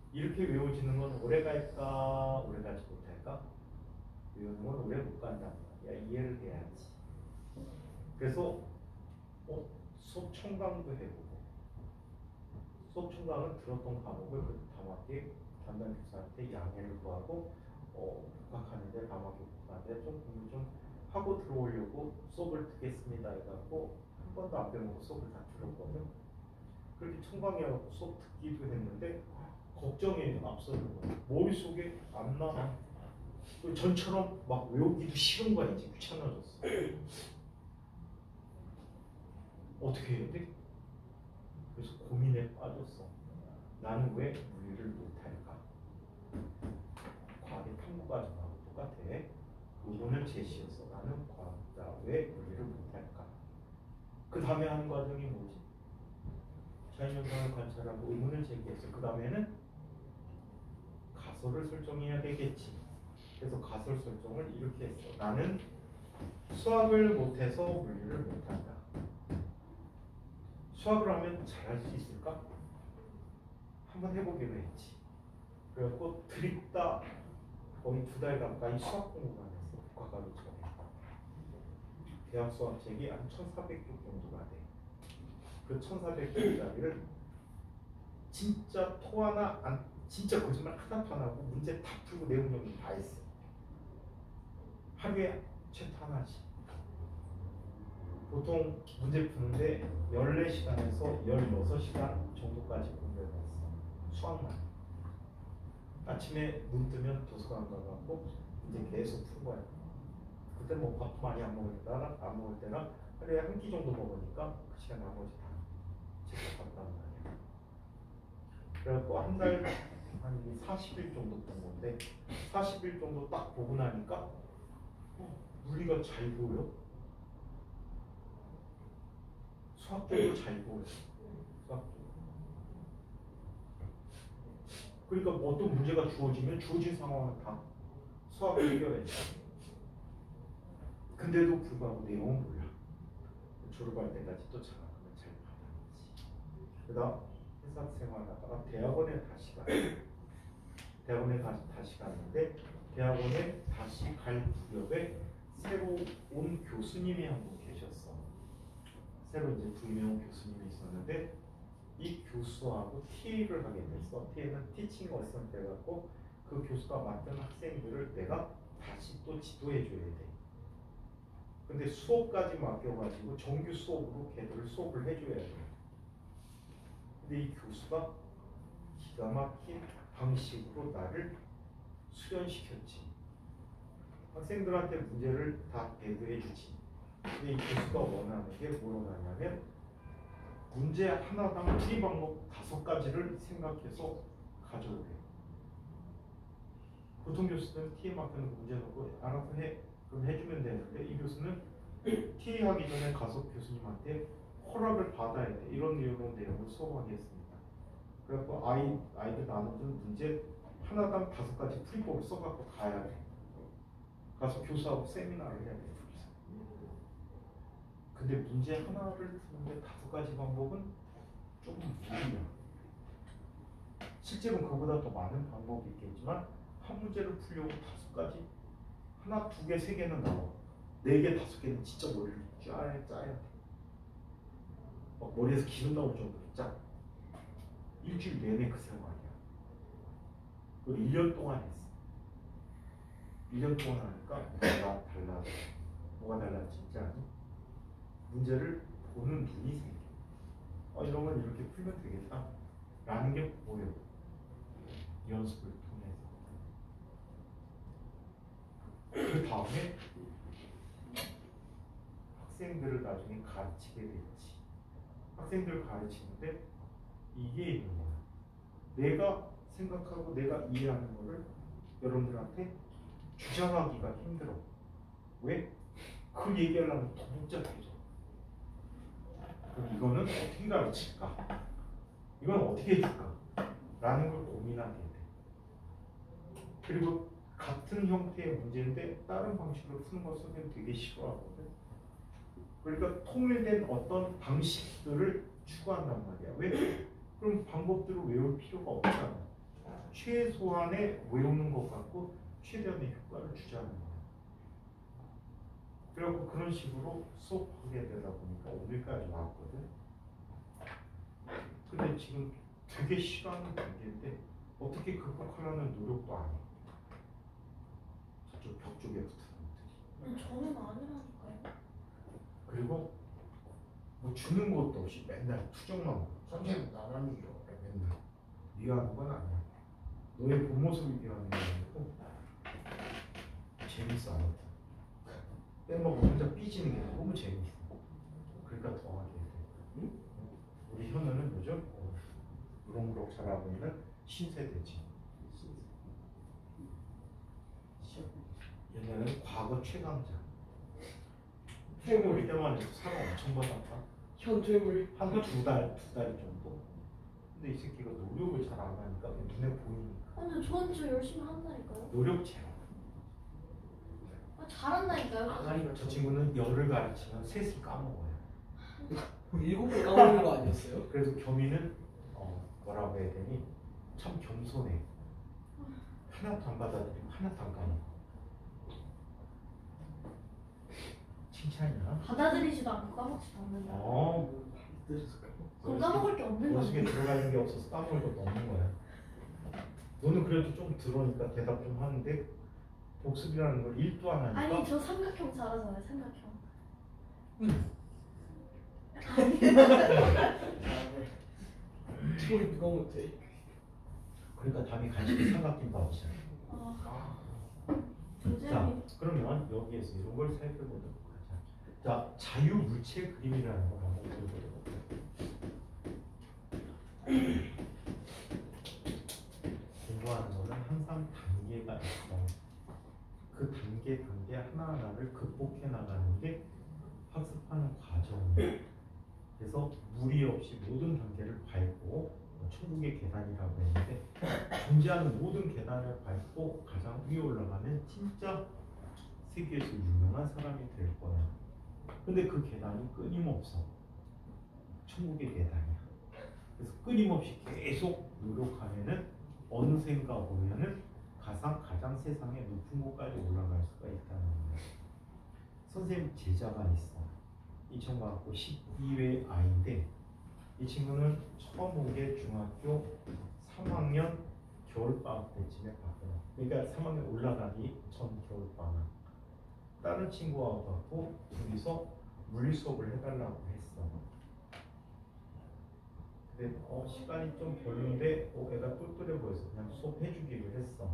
이렇게 외워지는 건 오래 갈까? 오래 가지 못할까? 외우는 건 오래 못 간다. 야, 이해를 해야지. 그래서 수업 청강도 해보고 수업 청강은 들었던 과목을 그 담화에 담당 교사한테 양해를 구하고 복학하는데 담화에 복학하는데 좀 공부 좀 하고 들어오려고 수업을 듣겠습니다 해갖고 한 번도 안 빼먹고 수업을 다 들었거든. 그렇게 청강해갖고 수업 듣기도 했는데 걱정에 앞서는 거야. 머릿속에 안 나와. 전처럼 막 외우기도 싫은 거야. 이제 귀찮아졌어. 어떻게 해야 돼? 그래서 고민에 빠졌어. 나는 왜 물리를 못할까? 과학의 탐구 과정하고 똑같아. 의문을 제시해서 나는 과학자 왜 물리를 못할까? 그 다음에 하는 과정이 뭐지? 자연현상을 관찰하고 의문을 제기해서 그 다음에는 가설을 설정해야 되겠지. 그래서 가설 설정을 이렇게 했어. 나는 수학을 못해서 물리를 못한다. 수학을 하면 잘할 수 있을까? 한번 해보기로 했지. 그래갖고 드립다 거의 2달 가까이 수학 공부만 했어. 국가가기 전에. 대학 수학책이 한 1,400쪽 정도가 돼. 그 1,400쪽짜리를 진짜 토 하나 안, 진짜 거짓말 하나도 안 하고 문제 다 풀고 내용 정리 다 했어. 하루에 최소 하나씩. 보통 문제 푸는데 14시간에서 16시간 정도까지 공부를 했어. 수학만. 아침에 눈 뜨면 도서관 가갖고 이제 계속 푼 거야. 그때 뭐 밥 많이 안 먹을 때나 하루에 한 끼 정도 먹으니까 그 시간 나머지 다 직접 봤단 말이야. 그래갖고 한 달 한 40일 정도 본 건데 40일 정도 딱 보고 나니까 물리가 잘 보여. 수학적으로 잘 보여. 수학적으로. 그러니까 뭐 어떤 문제가 주어지면 주어진 상황은 다 수학을 해결해. 근데도 불구하고 내용은 몰라. 졸업할 때까지 또 장학금을 잘 받았지. 그다음 회사 생활하다가 대학원에 다시 가. 대학원에 다시 갔는데 대학원에 다시 갈 무렵에 새로 온 교수님이 한 분 계셨어. 새로 이제 부임해온 교수님이 있었는데 이 교수하고 TA를 하게 됐어. TA는 티칭 어시스턴트 해갖고 그 교수가 맡은 학생들을 내가 다시 또 지도해 줘야 돼. 근데 수업까지 맡겨가지고 정규 수업으로 걔들을 수업을 해줘야 돼. 근데 이 교수가 기가 막힌 방식으로 나를 수련시켰지. 학생들한테 문제를 다 배부해 주지. 근데 이 교수가 원하는 게 뭐냐면 문제 하나당 풀이 방법 5가지를 생각해서 가져오래. 보통 교수들은 TA 맡겨놓고 문제 놓고 알아서 해. 그럼 해주면 되는데 이 교수는 TA 하기 전에 가서 교수님한테 허락을 받아야 돼. 이런 내용을 수업하게 했습니다. 그래서 아이들 나눠준 문제 하나당 5가지 풀이법을 써갖고 가야 돼. 가서 교수하고 세미나를 해야 돼. 근데 문제 하나를 푸는데 5가지 방법은 조금 무리야. 실제로는 그보다 더 많은 방법이 있겠지만 한 문제를 풀려고 5가지 하나, 2개, 3개는 나와. 4개, 5개는 진짜 머리를 짜야 돼. 막 머리에서 기름 나올 정도로 짜. 일주일 내내 그 생활이야. 그걸 1년 동안 했어. 1년 동안 하니까 뭐가 달라. 뭐가 달라지 진짜 아니? 문제를 보는 눈이 생겨. 이런 건 이렇게 풀면 되겠다. 라는 게 보여. 연습을 통해서. 그 다음에 학생들을 나중에 가르치게 됐지. 학생들을 가르치는데 이게 있는 거야. 내가 생각하고 내가 이해하는 거를 여러분들한테 주장하기가 힘들어. 왜? 그 얘기하려면 더 복잡해져. 그럼 이거는 어떻게 가르칠까? 이건 어떻게 해줄까? 라는 걸 고민하게 돼. 그리고 같은 형태의 문제인데 다른 방식으로 푸는 걸 선생님 되게 싫어하거든. 그러니까 통일된 어떤 방식들을 추구한단 말이야. 왜? 그럼 방법들을 외울 필요가 없잖아. 최소한의 외우는 것 같고 최대한의 효과를 주자는 거예요. 그리고 그런 식으로 수업하게 되다 보니까 오늘까지 왔거든. 근데 지금 되게 싫어하는 관계인데 어떻게 극복하려는 노력도 안 해. 저쪽 벽 쪽에 붙은 것들이. 저는 아니라니까요. 그리고 뭐 주는 것도 없이 맨날 투정만 하고 선생님 나란히요 맨날 미워하는 건 아니야. 너의 본 모습이 미워하는 게 아니고 재밌어 안 했다. 빼먹고 혼자 삐지는 게 너무 재밌어. 그러니까 더 하게 돼. 응? 우리 현우는 뭐죠? 무럭무럭 자라고 있는 신세대지. 얘네는 과거 최강자. 최고 때만 해도 사람 엄청 받았다. 현 퇴물. 한 두 달 정도. 근데 이 새끼가 노력을 잘 안 하니까 그냥 눈에 보이니까. 근데 저는 진짜 열심히 한다니까요. 노력 제로. 잘한다니까요. 아가리가 저 친구는 열을 가르치면 셋을 까먹어요. 7개 까먹는 거 아니었어요? 그래서 겸이는 뭐라고 해야 되니 참 겸손해. 하나도 안 받아들이고 하나도 안 까먹어. 칭찬이야. 받아들이지도 않고 까먹지도 않는다. 그럼 까먹을 게 없는 머릿속에 거야. 들어가는 게 없어서 까먹을 것도 없는 거야. 너는 그래도 좀 들어오니까 대답 좀 하는데 복습이라는 걸 1도 안 하니까. 아니 저 삼각형 잘하잖아요. 삼각형. 저걸 누가 못해? 그러니까 답이 간식이 삼각김밥이잖아. 자, 그러면 여기에서 이런 걸 살펴보도록 하자. 자, 자유물체 그림이라는 걸 한번 보도록 할게요. 공부하는 거는 항상 단계가 있어. 그 단계 하나하나를 극복해 나가는 게 학습하는 과정이에요. 그래서 무리 없이 모든 단계를 밟고 천국의 계단이라고 했는데 존재하는 모든 계단을 밟고 가장 위에 올라가면 진짜 세계에서 유명한 사람이 될 거야. 근데 그 계단이 끊임없어. 천국의 계단이야. 그래서 끊임없이 계속 노력하면은 어느샌가 보면은 가장 세상의 높은 곳까지 올라갈 수가 있다는 거예요. 선생님 제자가 있어. 2000과학고 12회 아이인데 이 친구는 처음 온 게 중학교 3학년 겨울방학 때쯤에 봤거든. 그러니까 3학년 올라가기 전 겨울방학. 다른 친구하고 둘이서 물리 수업을 해달라고 했어. 근데 시간이 좀 별로인데 애가 똘똘해 보여서 그냥 수업 해주기로 했어.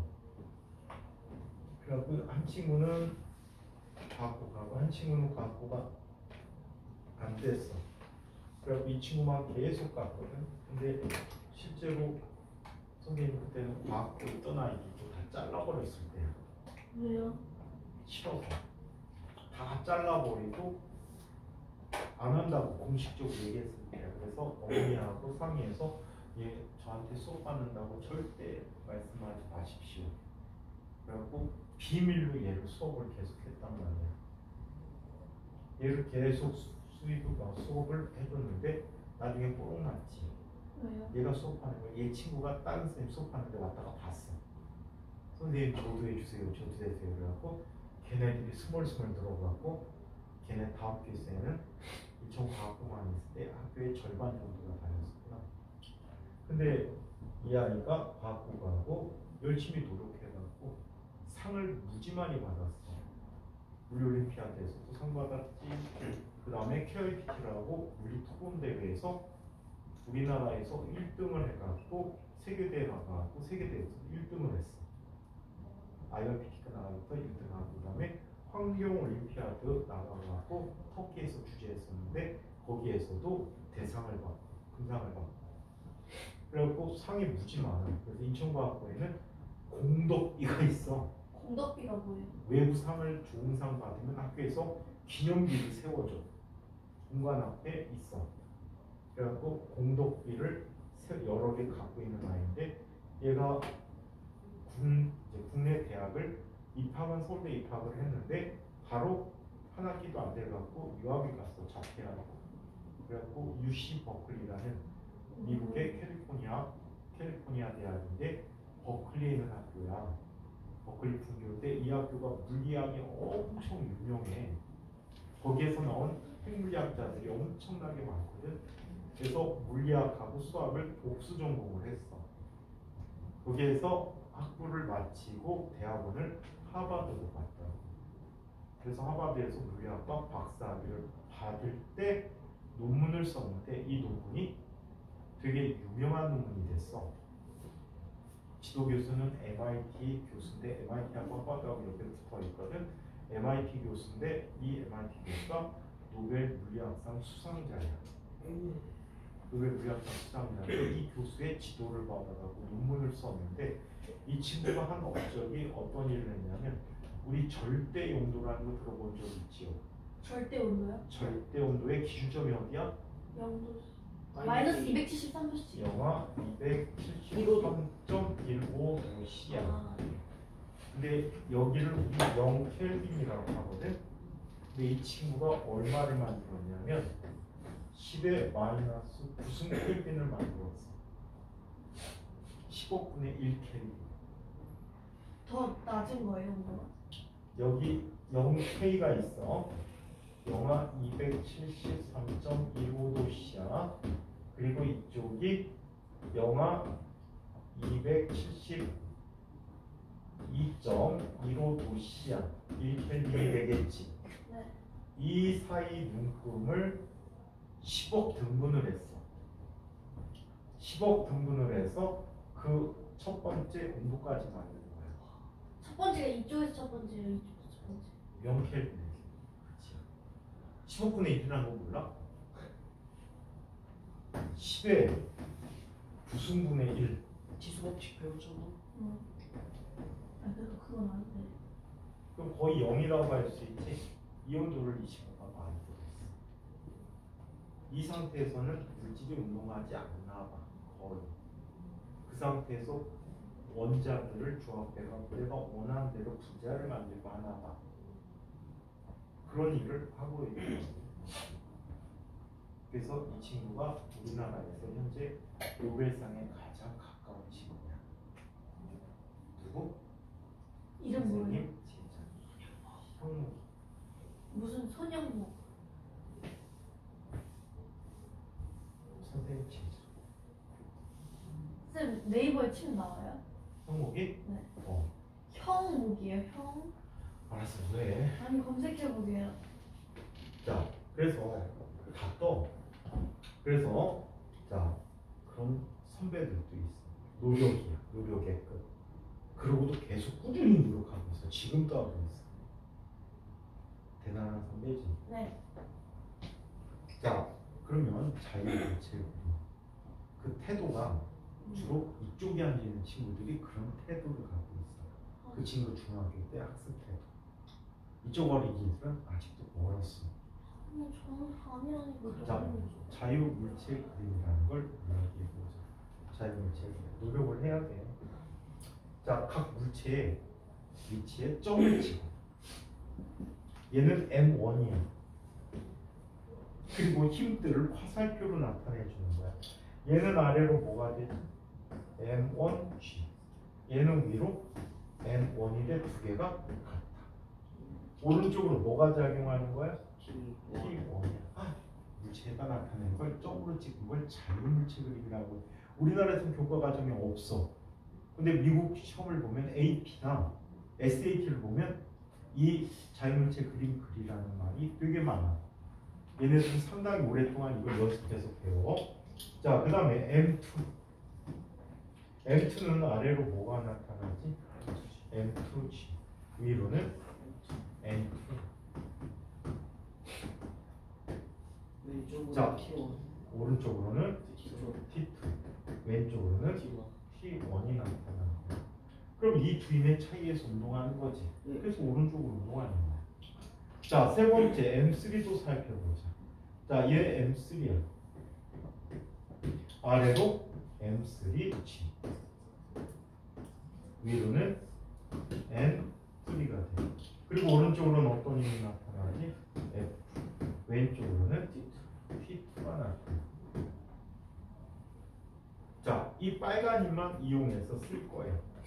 그래갖고 한 친구는 과학고 가고 한 친구는 과학고가 안 됐어. 그래갖고 이 친구만 계속 갔거든. 근데 실제로 선생님 그때는 과학고를 떠나기도 다 잘라버렸을 때야. 왜요? 싫어서 다 잘라버리고 안 한다고 공식적으로 얘기했을 때야. 그래서 어머니하고 상의해서 얘 저한테 수업 받는다고 절대 말씀하지 마십시오. 그래갖고 비밀로 얘를 수업을 계속했단 말이야. 얘를 계속 수업을 해줬는데 나중에 뽀록 났지. 왜요? 얘가 수업하는 거, 얘 친구가 다른 선생님 수업하는데 왔다가 봤어. 선생님 저도 해주세요, 저도 해주세요. 그래갖고 걔네들이 스멀스멀 들어가고 걔네 다음 교세는 2000과학고만 있을 때 학교의 절반 정도가 다녔었구나. 근데 이 아이가 과학고 가고 열심히 노력해갖고 상을 무지 많이 받았어. 물리올림피아드에서도 상 받았지. 그 다음에 KIPT라고 물리토론 대회에서 우리나라에서 1등을 해갖고 세계대회 나가고 세계대회에서 1등을 했어. IIPT가 나가부터 1등하고 그 다음에 환경올림피아드 나가갖고 터키에서 주재했었는데 거기에서도 대상을 받고 금상을 받고 그래갖고 상이 무지 많아. 그래서 인천과학고에는 공덕비가 있어. 공덕비가 뭐예요? 외부 상을 좋은 상 받으면 학교에서 기념비를 세워줘. 공간 앞에 있어. 그래갖고 공덕비를 여러 개 갖고 있는 아이인데 얘가 국내 대학을 입학은 서울대 입학을 했는데 바로 한 학기도 안 돼갖고 유학을 갔어. 자퇴하고. 그래갖고 UC 버클리라는 미국의 캘리포니아 대학인데 버클리에 있는 학교야. 버클리 분교인데 이 학교가 물리학이 엄청 유명해. 거기에서 나온 핵물리학자들이 엄청나게 많거든. 그래서 물리학하고 수학을 복수 전공을 했어. 거기에서 학부를 마치고 대학원을 하버드로 갔다. 그래서 하버드에서 물리학과 박사학위를 받을 때 논문을 썼는데 이 논문이 되게 유명한 논문이 됐어. 지도 교수는 MIT 교수인데 MIT하고 하버드하고 옆에 붙어 있거든. MIT 교수인데 이 MIT 교수가 노벨 물리학상 수상자야. 노벨 물리학상 수상자인데 이 교수의 지도를 받아가고 논문을 썼는데 이 친구가 한 업적이 어떤 일을 했냐면 우리 절대 용도라는 거 들어본 적 있지요? 절대 온도요? 절대 온도의 기준점이 어디야? 0도. 마이너스 273도씨. 영하 273.15도씨야. 아, 근데 여기를 우리 0켈빈이라고 하거든. 근데 이 친구가 얼마를 만들었냐면 10의 마이너스 9승 켈빈을 만들었어. 15분의 1켈빈. 더 낮은 거예요, 온도가? 여기 0K가 있어. 영하 273.15도씨야. 그리고 이쪽이 영하 272.15도씨야. 1켈빈이 되겠지. 네. 이 사이 눈금을 10억 등분을 했어. 10억 등분을 해서 그 첫 번째 온도까지 만든 거야. 첫 번째가 이쪽에서 첫 번째예요, 이쪽에서 첫 번째. 0켈빈. 그치. 15분의 1이라는 거 몰라? 10의 9승분의 1. 지수법칙 배웠잖아. 아, 그래도 그건 아닌데. 그럼 거의 0이라고 할 수 있지. 이 온도를 이 친구가 만들었어. 이 상태에서는 물질이 운동하지 않나 봐. 거의. 그 상태에서 원자들을 조합해서 내가 원하는 대로 분자를 만들고 하나 봐. 그런 일을 하고 있는 거지. 그래서 이 친구가 우리나라에서 현재 노벨상에 가장 가까운 친구야. 누구? 이름 뭐예요? 선생님 제자. 형무. 무슨 손영무? 선생님 제자. 쌤 네이버에 치면 나와요? 형목이? 네. 형목이에요, 형? 알았어, 왜? 아니 검색해보게요. 자, 그래서 다 떠. 그래서 자, 그런 선배들도 있어. 노력이야, 노력의 끝. 그러고도 계속 꾸준히 노력하고 있어. 지금도 하고 있어. 대단한 선배지. 네. 자, 그러면 자유일체 그 태도가 주로 이쪽에 앉아있는 친구들이 그런 태도를 갖고 있어. 그 친구 중학교 때 학습 태도. 이쪽 어린이들은 아직도 멀었어. 저는 아니라니까. 자, 자유물체 그림이라는 걸 이야기해보자. 자유물체 그림. 노력을 해야 돼. 자, 각 물체의 위치에 점을 치고. 얘는 M1이야. 그리고 힘들을 화살표로 나타내 주는 거야. 얘는 아래로 뭐가 되지? M1G. 얘는 위로 M1인데 두 개가 같다. 오른쪽으로 뭐가 작용하는 거야? T1이야. 물체가 나타내는 걸 점으로 찍은 걸 자유물체 그림이라고 해. 우리나라에서는 교과 과정이 없어. 근데 미국 시험을 보면 AP나 SAT를 보면 이 자유물체 그림 그리라는 말이 되게 많아. 얘네들은 상당히 오랫동안 이걸 연습해서 배워. 자, 그 다음에 M2. M2는 아래로 뭐가 나타나지? M2G. 위로는 N2. 왼쪽으로 자, T1. 오른쪽으로는 T2. T2. 왼쪽으로는 T1이 나타나는 거야. 그럼 이 두인의 차이에서 운동하는 거지. 네. 그래서 오른쪽으로 운동하는 거야. 자, 세 번째 M3도 살펴보자. 자, 얘 M3야. 아래로 M3G. 위로는 N3가 돼. 그리고 오른쪽으로는 어떤 힘이 나타나지? F. 왼쪽으로는 T2가 나타나. 자, 이 빨간 힘만 이용해서 쓸 거예요.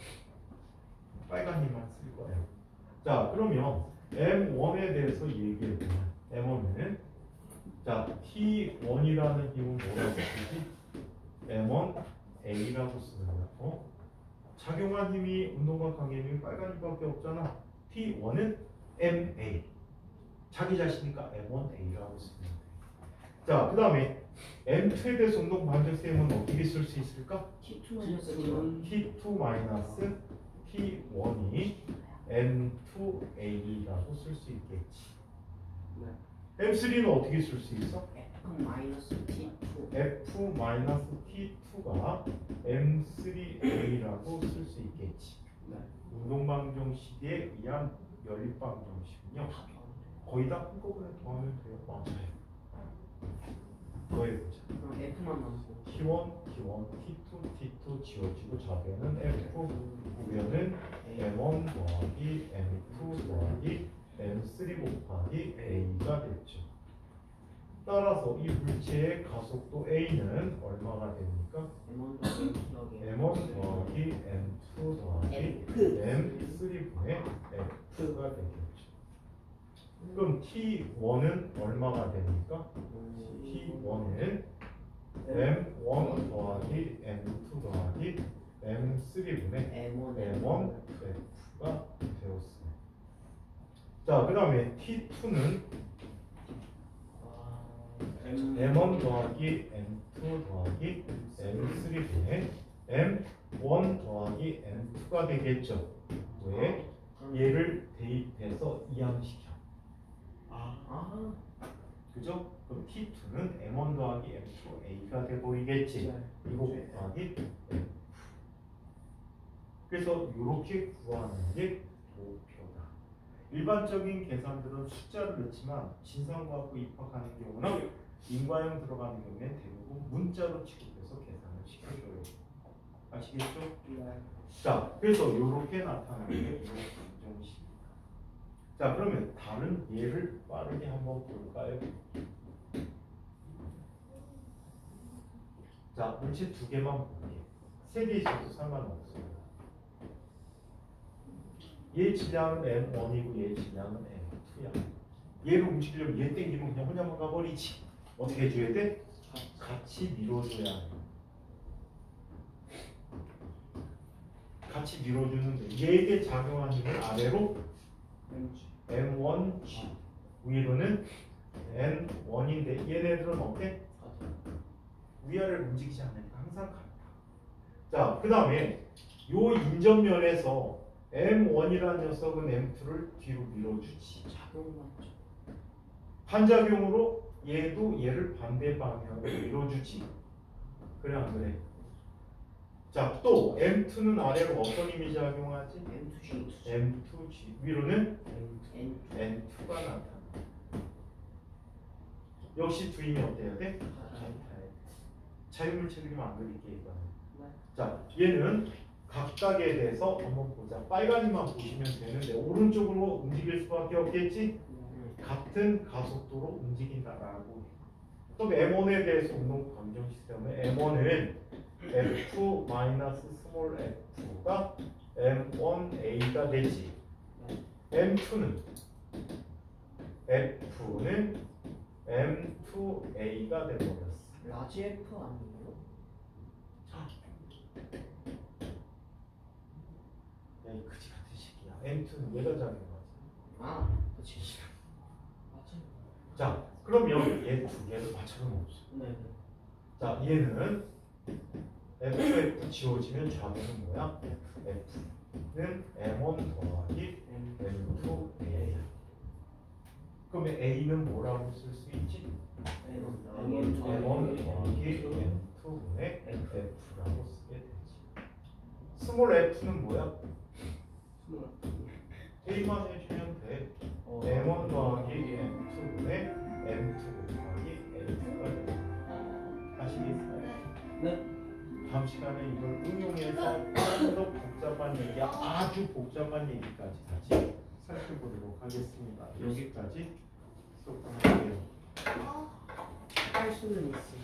빨간이만 쓸 거예요. 자, 그러면 M1에 대해서 얘기해보면 M1은 자, T1이라는 힘은 뭐라고 쓰지? M1A라고 쓰는 거야. 작용한 힘이 운동과 강의 힘이 빨간이밖에 없잖아. T1은 MA. 자기 자신이니까 M1A라고 쓰면 돼. 자, 그 다음에 M2에 대해서 운동 반대셈은 어떻게 쓸 수 있을까? T2 마이너스 T1이 M2A라고 쓸 수 있겠지. M3는 어떻게 쓸 수 있어? F 마이너스 T2. F 마이너스 T2가 M3A라고 쓸 수 있겠지. 운동방정식에 의한 연립방정식은요. 거의 다 한꺼번에 더하면 돼요. 맞아요. 더해보자. 그럼 F만 남고. T1, T1, T2, T2 지워지고 좌변은 F, 우변은 M1 더하기 M2 더하기 M3 곱하기 A가 됐죠. 따라서 이 물체의 가속도 A는 얼마가 됩니까? M1 더하기 M1 더하기 M2 더하기 M3분의 F가 되겠죠. 그럼 T1은 얼마가 됩니까? T1은 M1 더하기 M2 더하기 M3분의 M1 F가 되었습니다. 자, 그 다음에 T2는 M1 더하기 M2 더하기 M3분의 M1 더하기 M2가 되겠죠. 왜? 얘를 대입해서 이항시켜. 그죠? 그럼 T2는 M1 더하기 M2A가 돼 보이겠지. 이거 곱하기 F. 그래서 이렇게 구하는 게 도표다. 일반적인 계산들은 숫자를 넣지만 진상과학부 입학하는 경우는 인과형 들어가는 경우에는 대부분 문자로 취급해서 계산을 시켜줘요. 아시겠죠? 자, 그래서 이렇게 나타나는 게 방정식입니다. 자, 그러면 다른 예를 빠르게 한번 볼까요? 자, 물체 두 개만 볼게요. 세 개 있어도 상관없어요. 얘 질량은 M1이고 얘 질량은 M2야. 얘를 움직이려면 얘 땡기면 그냥 혼자 막아버리지. 어떻게 해줘야 돼? 같이 밀어줘야 돼. 같이 밀어주는데 얘에게 작용하는 힘을 아래로 M1G, 위로는 N1인데 얘네들은 어때? 위아래를 움직이지 않으니까 항상 같다. 자, 그 다음에 요 인접면에서 M1이라는 녀석은 M2를 뒤로 밀어주지. 반작용으로 얘도 얘를 반대 방향으로 밀어주지. 그래 안 그래? 자, 또 M2는 아래로 어떤 힘이 작용하지? M2G. 위로는 N2가 나타나. 역시 두 힘이 어때야 돼? 자유물체 그리면 안 그릴게 이거는. 자, 얘는 각각에 대해서 한번 보자. 빨간이만 보시면 되는데 오른쪽으로 움직일 수밖에 없겠지? 같은 가속도로 움직인다라고. 또 M1에 대해서 운동 방정 시스템은 M1은 F 마이너스 스몰 f가 M1A가 되지. M2는 F는 M2A가 되버렸어. 라지 F 아니에요? 야, 이 그지 같은 새끼야. M2는 얘가 작용하지. 그렇지. 자, 그러면 얘 두 개를 맞춰는 없어. 네. 자, 얘는 FF 지워지면 좌변은 뭐야? F는 M1 더하기 M2A. 그러면 A는 뭐라고 쓸 수 있지? M1 더하기 M2분의 F라고 쓰게 되지. 스몰 F는 뭐야? A만 해주면 돼. M1 더하기 M2분의 M2 곱하기 A가 됩니다. 아시겠어요? 네. 다음 시간에 이걸 응용해서 좀 더 복잡한 얘기, 아주 복잡한 얘기까지 같이 살펴보도록 하겠습니다. 여기까지 수업할게요. 할 수는 있어.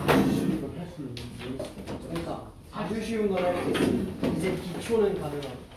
할 수는 있는 그러니까 아주 쉬운 걸 할 수 있어. 이제 기초는 가능하고.